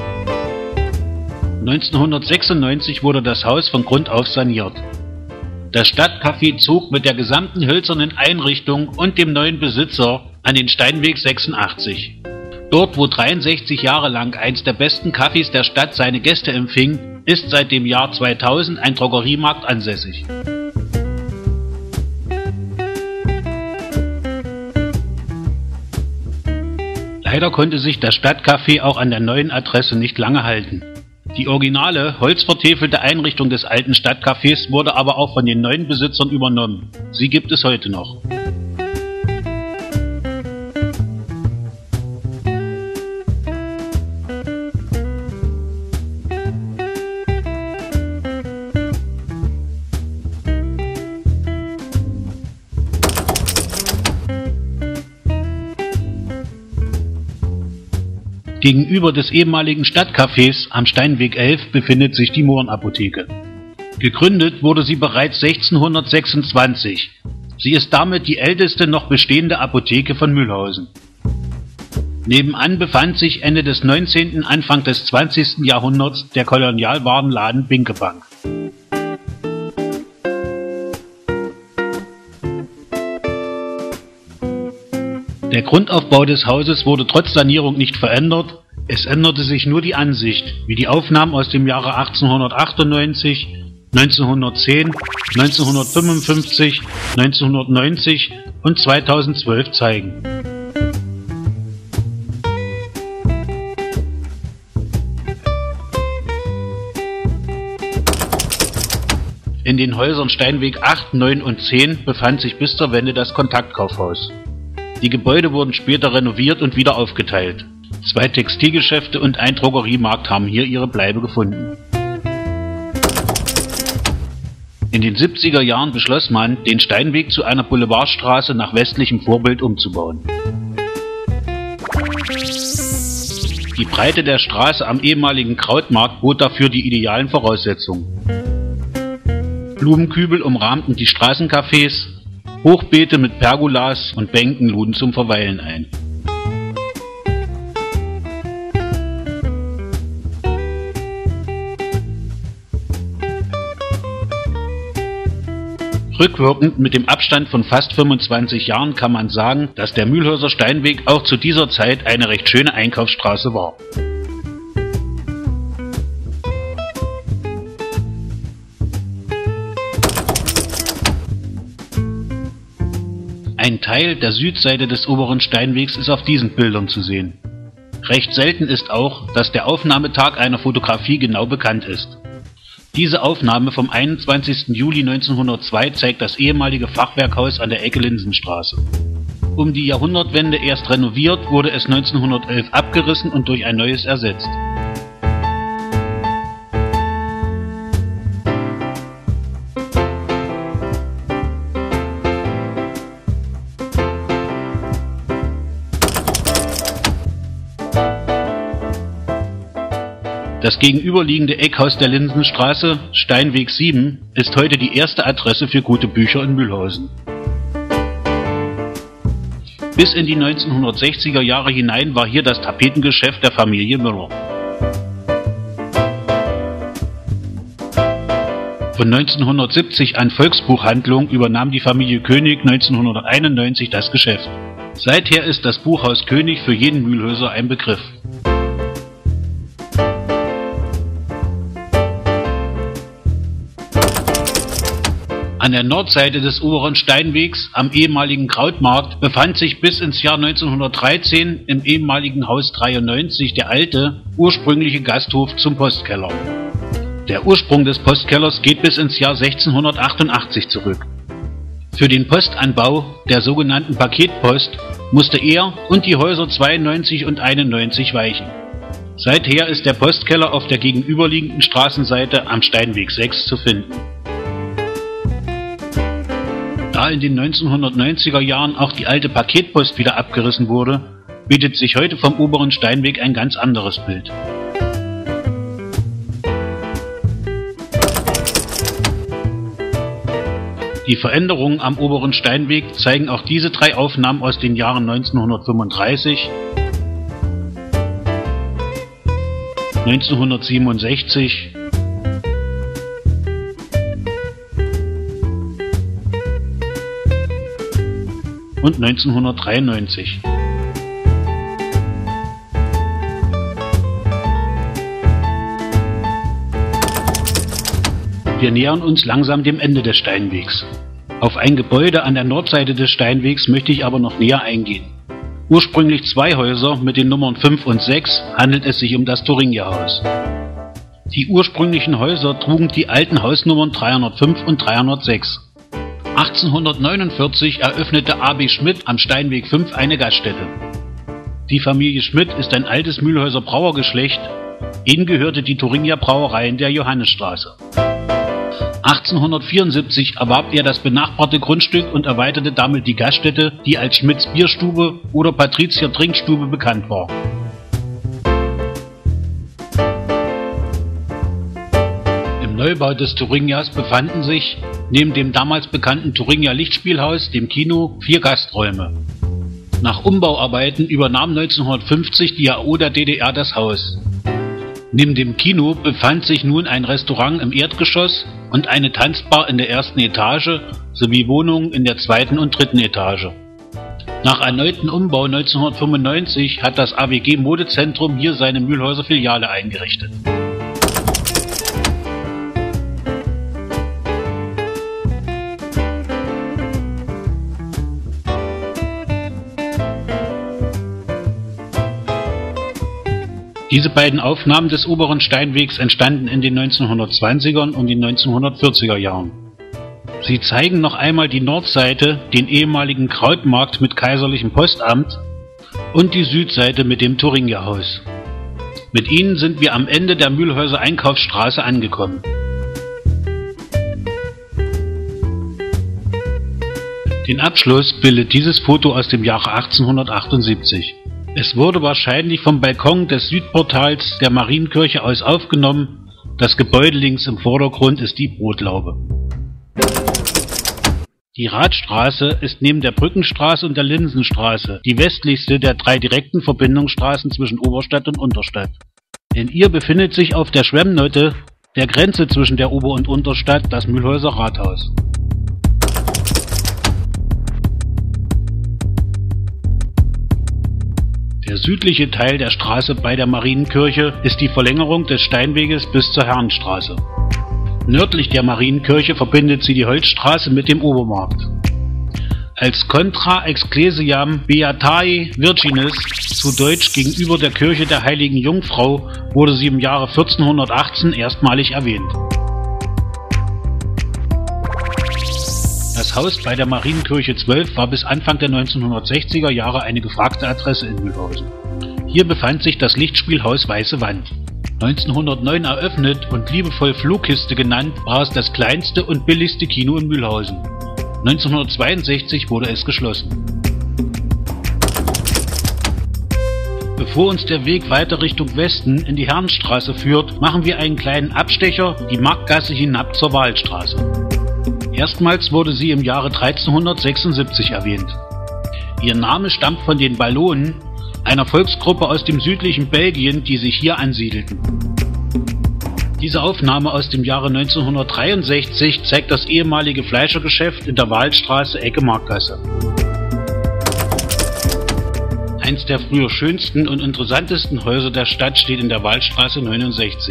1996 wurde das Haus von Grund auf saniert. Das Stadtcafé zog mit der gesamten hölzernen Einrichtung und dem neuen Besitzer an den Steinweg 86. Dort, wo 63 Jahre lang eins der besten Cafés der Stadt seine Gäste empfing, ist seit dem Jahr 2000 ein Drogeriemarkt ansässig. Leider konnte sich das Stadtcafé auch an der neuen Adresse nicht lange halten. Die originale, holzvertäfelte Einrichtung des alten Stadtcafés wurde aber auch von den neuen Besitzern übernommen. Sie gibt es heute noch. Gegenüber des ehemaligen Stadtcafés am Steinweg 11 befindet sich die Mohrenapotheke. Gegründet wurde sie bereits 1626. Sie ist damit die älteste noch bestehende Apotheke von Mülhausen. Nebenan befand sich Ende des 19., Anfang des 20. Jahrhunderts der Kolonialwarenladen Binkebank. Der Grundaufbau des Hauses wurde trotz Sanierung nicht verändert, es änderte sich nur die Ansicht, wie die Aufnahmen aus dem Jahre 1898, 1910, 1955, 1990 und 2012 zeigen. In den Häusern Steinweg 8, 9 und 10 befand sich bis zur Wende das Kontaktkaufhaus. Die Gebäude wurden später renoviert und wieder aufgeteilt. 2 Textilgeschäfte und ein Drogeriemarkt haben hier ihre Bleibe gefunden. In den 70er Jahren beschloss man, den Steinweg zu einer Boulevardstraße nach westlichem Vorbild umzubauen. Die Breite der Straße am ehemaligen Krautmarkt bot dafür die idealen Voraussetzungen. Blumenkübel umrahmten die Straßencafés, Hochbeete mit Pergolas und Bänken luden zum Verweilen ein. Rückwirkend mit dem Abstand von fast 25 Jahren kann man sagen, dass der Mülhauser Steinweg auch zu dieser Zeit eine recht schöne Einkaufsstraße war. Ein Teil der Südseite des oberen Steinwegs ist auf diesen Bildern zu sehen. Recht selten ist auch, dass der Aufnahmetag einer Fotografie genau bekannt ist. Diese Aufnahme vom 21. Juli 1902 zeigt das ehemalige Fachwerkhaus an der Ecke Linsenstraße. Um die Jahrhundertwende erst renoviert, wurde es 1911 abgerissen und durch ein neues ersetzt. Das gegenüberliegende Eckhaus der Linsenstraße, Steinweg 7, ist heute die erste Adresse für gute Bücher in Mülhausen. Bis in die 1960er Jahre hinein war hier das Tapetengeschäft der Familie Müller. Von 1970 an Volksbuchhandlung übernahm die Familie König 1991 das Geschäft. Seither ist das Buchhaus König für jeden Mülhauser ein Begriff. An der Nordseite des oberen Steinwegs am ehemaligen Krautmarkt befand sich bis ins Jahr 1913 im ehemaligen Haus 93 der alte, ursprüngliche Gasthof zum Postkeller. Der Ursprung des Postkellers geht bis ins Jahr 1688 zurück. Für den Postanbau der sogenannten Paketpost musste er und die Häuser 92 und 91 weichen. Seither ist der Postkeller auf der gegenüberliegenden Straßenseite am Steinweg 6 zu finden. Da in den 1990er Jahren auch die alte Paketpost wieder abgerissen wurde, bietet sich heute vom oberen Steinweg ein ganz anderes Bild. Die Veränderungen am oberen Steinweg zeigen auch diese 3 Aufnahmen aus den Jahren 1935, 1967 und 1993. Wir nähern uns langsam dem Ende des Steinwegs. Auf ein Gebäude an der Nordseite des Steinwegs möchte ich aber noch näher eingehen. Ursprünglich 2 Häuser mit den Nummern 5 und 6 handelt es sich um das Thuringia-Haus. Die ursprünglichen Häuser trugen die alten Hausnummern 305 und 306. 1849 eröffnete A.B. Schmidt am Steinweg 5 eine Gaststätte. Die Familie Schmidt ist ein altes Mühlhäuser Brauergeschlecht, ihnen gehörte die Thuringia Brauerei in der Johannisstraße. 1874 erwarb er das benachbarte Grundstück und erweiterte damit die Gaststätte, die als Schmidts Bierstube oder Patrizier Trinkstube bekannt war. Im Neubau des Thuringias befanden sich, neben dem damals bekannten Thuringia Lichtspielhaus, dem Kino, 4 Gasträume. Nach Umbauarbeiten übernahm 1950 die AO der DDR das Haus. Neben dem Kino befand sich nun ein Restaurant im Erdgeschoss und eine Tanzbar in der ersten Etage sowie Wohnungen in der zweiten und dritten Etage. Nach erneuten Umbau 1995 hat das AWG Modezentrum hier seine Mühlhäuser Filiale eingerichtet. Diese beiden Aufnahmen des oberen Steinwegs entstanden in den 1920er und den 1940er Jahren. Sie zeigen noch einmal die Nordseite, den ehemaligen Krautmarkt mit kaiserlichem Postamt, und die Südseite mit dem Thuringia-Haus. Mit ihnen sind wir am Ende der Mühlhäuser Einkaufsstraße angekommen. Den Abschluss bildet dieses Foto aus dem Jahre 1878. Es wurde wahrscheinlich vom Balkon des Südportals der Marienkirche aus aufgenommen. Das Gebäude links im Vordergrund ist die Brotlaube. Die Radstraße ist neben der Brückenstraße und der Linsenstraße die westlichste der 3 direkten Verbindungsstraßen zwischen Oberstadt und Unterstadt. In ihr befindet sich auf der Schwemmnote, der Grenze zwischen der Ober- und Unterstadt, das Mühlhäuser Rathaus. Der südliche Teil der Straße bei der Marienkirche ist die Verlängerung des Steinweges bis zur Herrenstraße. Nördlich der Marienkirche verbindet sie die Holzstraße mit dem Obermarkt. Als Contra Ecclesiam Beatae Virginis, zu Deutsch gegenüber der Kirche der Heiligen Jungfrau, wurde sie im Jahre 1418 erstmalig erwähnt. Das Haus bei der Marienkirche 12 war bis Anfang der 1960er Jahre eine gefragte Adresse in Mühlhausen. Hier befand sich das Lichtspielhaus Weiße Wand. 1909 eröffnet und liebevoll Flohkiste genannt, war es das kleinste und billigste Kino in Mühlhausen. 1962 wurde es geschlossen. Bevor uns der Weg weiter Richtung Westen in die Herrenstraße führt, machen wir einen kleinen Abstecher die Marktgasse hinab zur Wahlstraße. Erstmals wurde sie im Jahre 1376 erwähnt. Ihr Name stammt von den Wallonen, einer Volksgruppe aus dem südlichen Belgien, die sich hier ansiedelten. Diese Aufnahme aus dem Jahre 1963 zeigt das ehemalige Fleischergeschäft in der Wahlstraße Ecke Marktgasse. Eins der früher schönsten und interessantesten Häuser der Stadt steht in der Wahlstraße 69.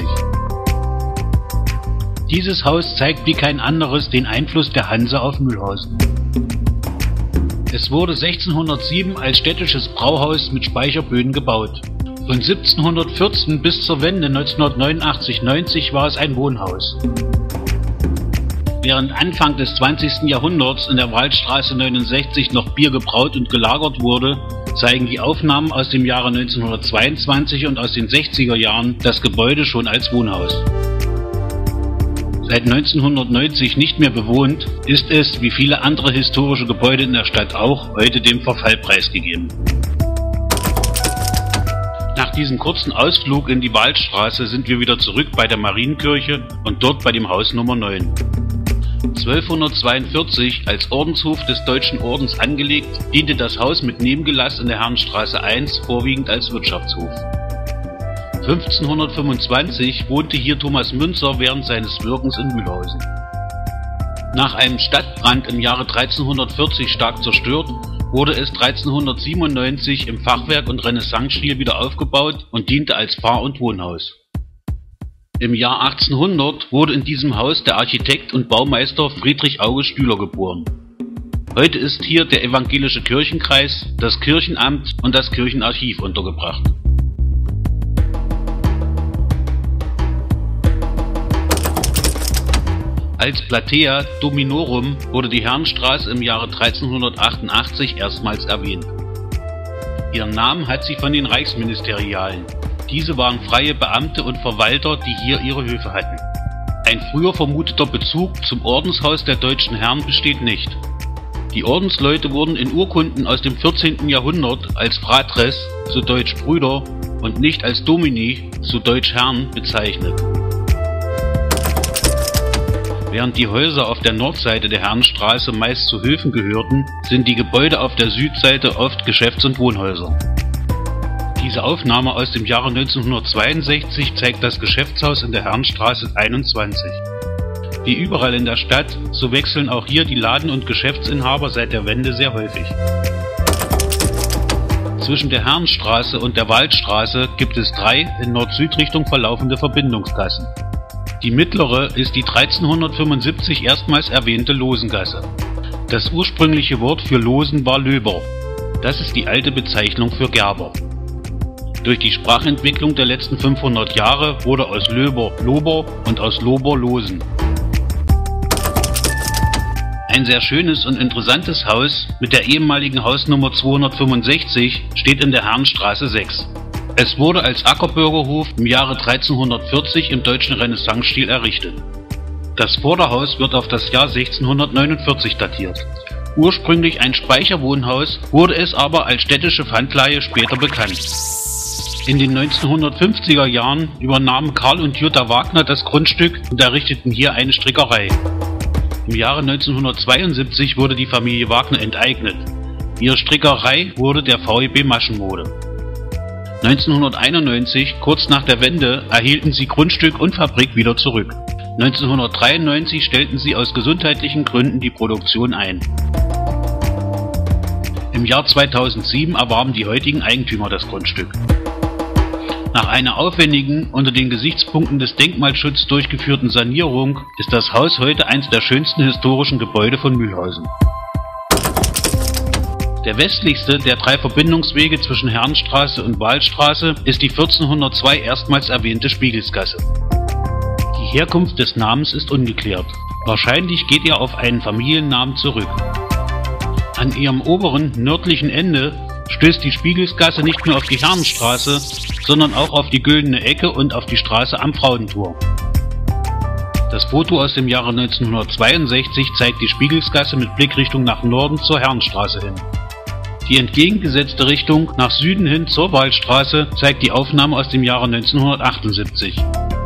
Dieses Haus zeigt wie kein anderes den Einfluss der Hanse auf Mühlhausen. Es wurde 1607 als städtisches Brauhaus mit Speicherböden gebaut. Von 1714 bis zur Wende 1989/90 war es ein Wohnhaus. Während Anfang des 20. Jahrhunderts in der Waldstraße 69 noch Bier gebraut und gelagert wurde, zeigen die Aufnahmen aus dem Jahre 1922 und aus den 60er Jahren das Gebäude schon als Wohnhaus. Seit 1990 nicht mehr bewohnt, ist es, wie viele andere historische Gebäude in der Stadt auch, heute dem Verfall preisgegeben. Nach diesem kurzen Ausflug in die Waldstraße sind wir wieder zurück bei der Marienkirche und dort bei dem Haus Nummer 9. 1242 als Ordenshof des Deutschen Ordens angelegt, diente das Haus mit Nebengelass in der Herrenstraße 1 vorwiegend als Wirtschaftshof. 1525 wohnte hier Thomas Münzer während seines Wirkens in Mühlhausen. Nach einem Stadtbrand im Jahre 1340 stark zerstört, wurde es 1397 im Fachwerk- und Renaissancestil wieder aufgebaut und diente als Pfarr- und Wohnhaus. Im Jahr 1800 wurde in diesem Haus der Architekt und Baumeister Friedrich August Stüler geboren. Heute ist hier der evangelische Kirchenkreis, das Kirchenamt und das Kirchenarchiv untergebracht. Als Platea Dominorum wurde die Herrenstraße im Jahre 1388 erstmals erwähnt. Ihren Namen hat sie von den Reichsministerialen. Diese waren freie Beamte und Verwalter, die hier ihre Höfe hatten. Ein früher vermuteter Bezug zum Ordenshaus der deutschen Herren besteht nicht. Die Ordensleute wurden in Urkunden aus dem 14. Jahrhundert als Fratres, zu Deutsch Brüder, und nicht als Domini, zu Deutsch Herren, bezeichnet. Während die Häuser auf der Nordseite der Herrenstraße meist zu Höfen gehörten, sind die Gebäude auf der Südseite oft Geschäfts- und Wohnhäuser. Diese Aufnahme aus dem Jahre 1962 zeigt das Geschäftshaus in der Herrenstraße 21. Wie überall in der Stadt, so wechseln auch hier die Laden- und Geschäftsinhaber seit der Wende sehr häufig. Zwischen der Herrenstraße und der Waldstraße gibt es 3 in Nord-Süd-Richtung verlaufende Verbindungsgassen. Die mittlere ist die 1375 erstmals erwähnte Losengasse. Das ursprüngliche Wort für Losen war Löber. Das ist die alte Bezeichnung für Gerber. Durch die Sprachentwicklung der letzten 500 Jahre wurde aus Löber Lober und aus Lober Losen. Ein sehr schönes und interessantes Haus mit der ehemaligen Hausnummer 265 steht in der Herrenstraße 6. Es wurde als Ackerbürgerhof im Jahre 1340 im deutschen Renaissancestil errichtet. Das Vorderhaus wird auf das Jahr 1649 datiert. Ursprünglich ein Speicherwohnhaus, wurde es aber als städtische Pfandleihe später bekannt. In den 1950er Jahren übernahmen Karl und Jutta Wagner das Grundstück und errichteten hier eine Strickerei. Im Jahre 1972 wurde die Familie Wagner enteignet. Ihre Strickerei wurde der VEB Maschenmode. 1991, kurz nach der Wende, erhielten sie Grundstück und Fabrik wieder zurück. 1993 stellten sie aus gesundheitlichen Gründen die Produktion ein. Im Jahr 2007 erwarben die heutigen Eigentümer das Grundstück. Nach einer aufwendigen, unter den Gesichtspunkten des Denkmalschutzes durchgeführten Sanierung ist das Haus heute eines der schönsten historischen Gebäude von Mühlhausen. Der westlichste der 3 Verbindungswege zwischen Herrenstraße und Waldstraße ist die 1402 erstmals erwähnte Spiegelsgasse. Die Herkunft des Namens ist ungeklärt. Wahrscheinlich geht er auf einen Familiennamen zurück. An ihrem oberen, nördlichen Ende stößt die Spiegelsgasse nicht nur auf die Herrenstraße, sondern auch auf die Güldene Ecke und auf die Straße am Frauentor. Das Foto aus dem Jahre 1962 zeigt die Spiegelsgasse mit Blickrichtung nach Norden zur Herrenstraße hin. Die entgegengesetzte Richtung nach Süden hin zur Waldstraße zeigt die Aufnahme aus dem Jahre 1978.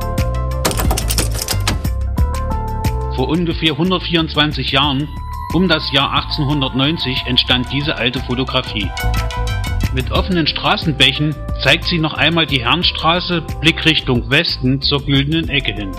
Vor ungefähr 124 Jahren, um das Jahr 1890, entstand diese alte Fotografie. Mit offenen Straßenbächen zeigt sie noch einmal die Herrenstraße Blickrichtung Westen zur Güldenen Ecke hin.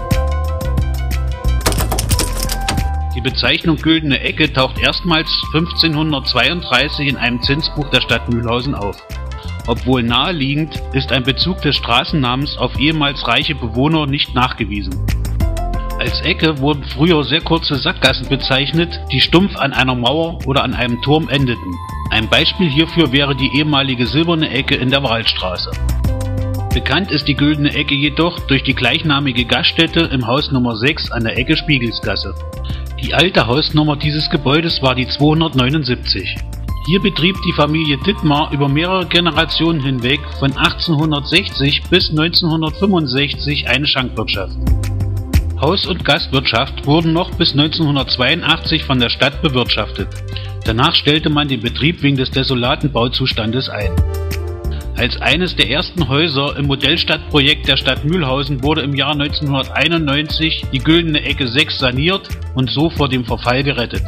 Die Bezeichnung Güldene Ecke taucht erstmals 1532 in einem Zinsbuch der Stadt Mühlhausen auf. Obwohl naheliegend, ist ein Bezug des Straßennamens auf ehemals reiche Bewohner nicht nachgewiesen. Als Ecke wurden früher sehr kurze Sackgassen bezeichnet, die stumpf an einer Mauer oder an einem Turm endeten. Ein Beispiel hierfür wäre die ehemalige Silberne Ecke in der Waldstraße. Bekannt ist die Güldene Ecke jedoch durch die gleichnamige Gaststätte im Haus Nummer 6 an der Ecke Spiegelsgasse. Die alte Hausnummer dieses Gebäudes war die 279. Hier betrieb die Familie Dittmar über mehrere Generationen hinweg von 1860 bis 1965 eine Schankwirtschaft. Haus- und Gastwirtschaft wurden noch bis 1982 von der Stadt bewirtschaftet. Danach stellte man den Betrieb wegen des desolaten Bauzustandes ein. Als eines der ersten Häuser im Modellstadtprojekt der Stadt Mühlhausen wurde im Jahr 1991 die Güldene Ecke 6 saniert und so vor dem Verfall gerettet.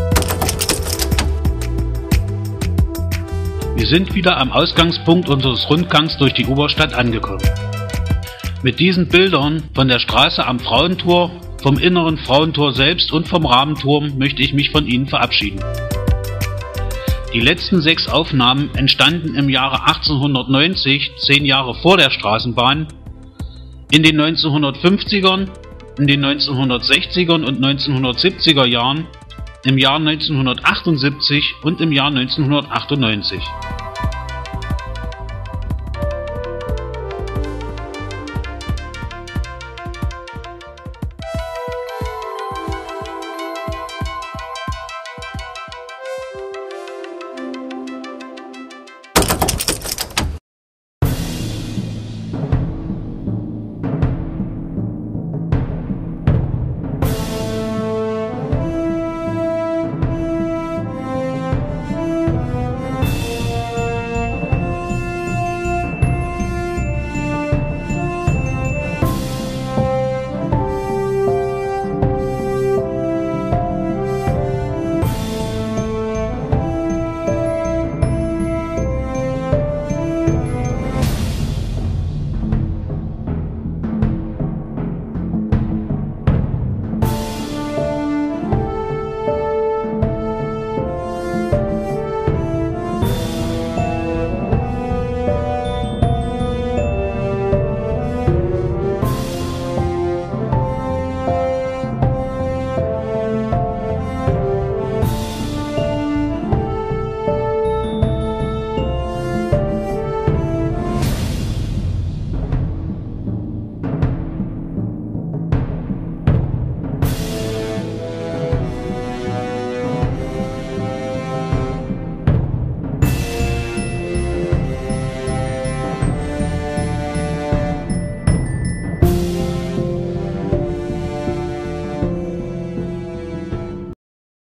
Wir sind wieder am Ausgangspunkt unseres Rundgangs durch die Oberstadt angekommen. Mit diesen Bildern von der Straße am Frauentor, vom inneren Frauentor selbst und vom Rahmenturm möchte ich mich von Ihnen verabschieden. Die letzten 6 Aufnahmen entstanden im Jahre 1890, 10 Jahre vor der Straßenbahn, in den 1950ern, in den 1960ern und 1970er Jahren, im Jahr 1978 und im Jahr 1998.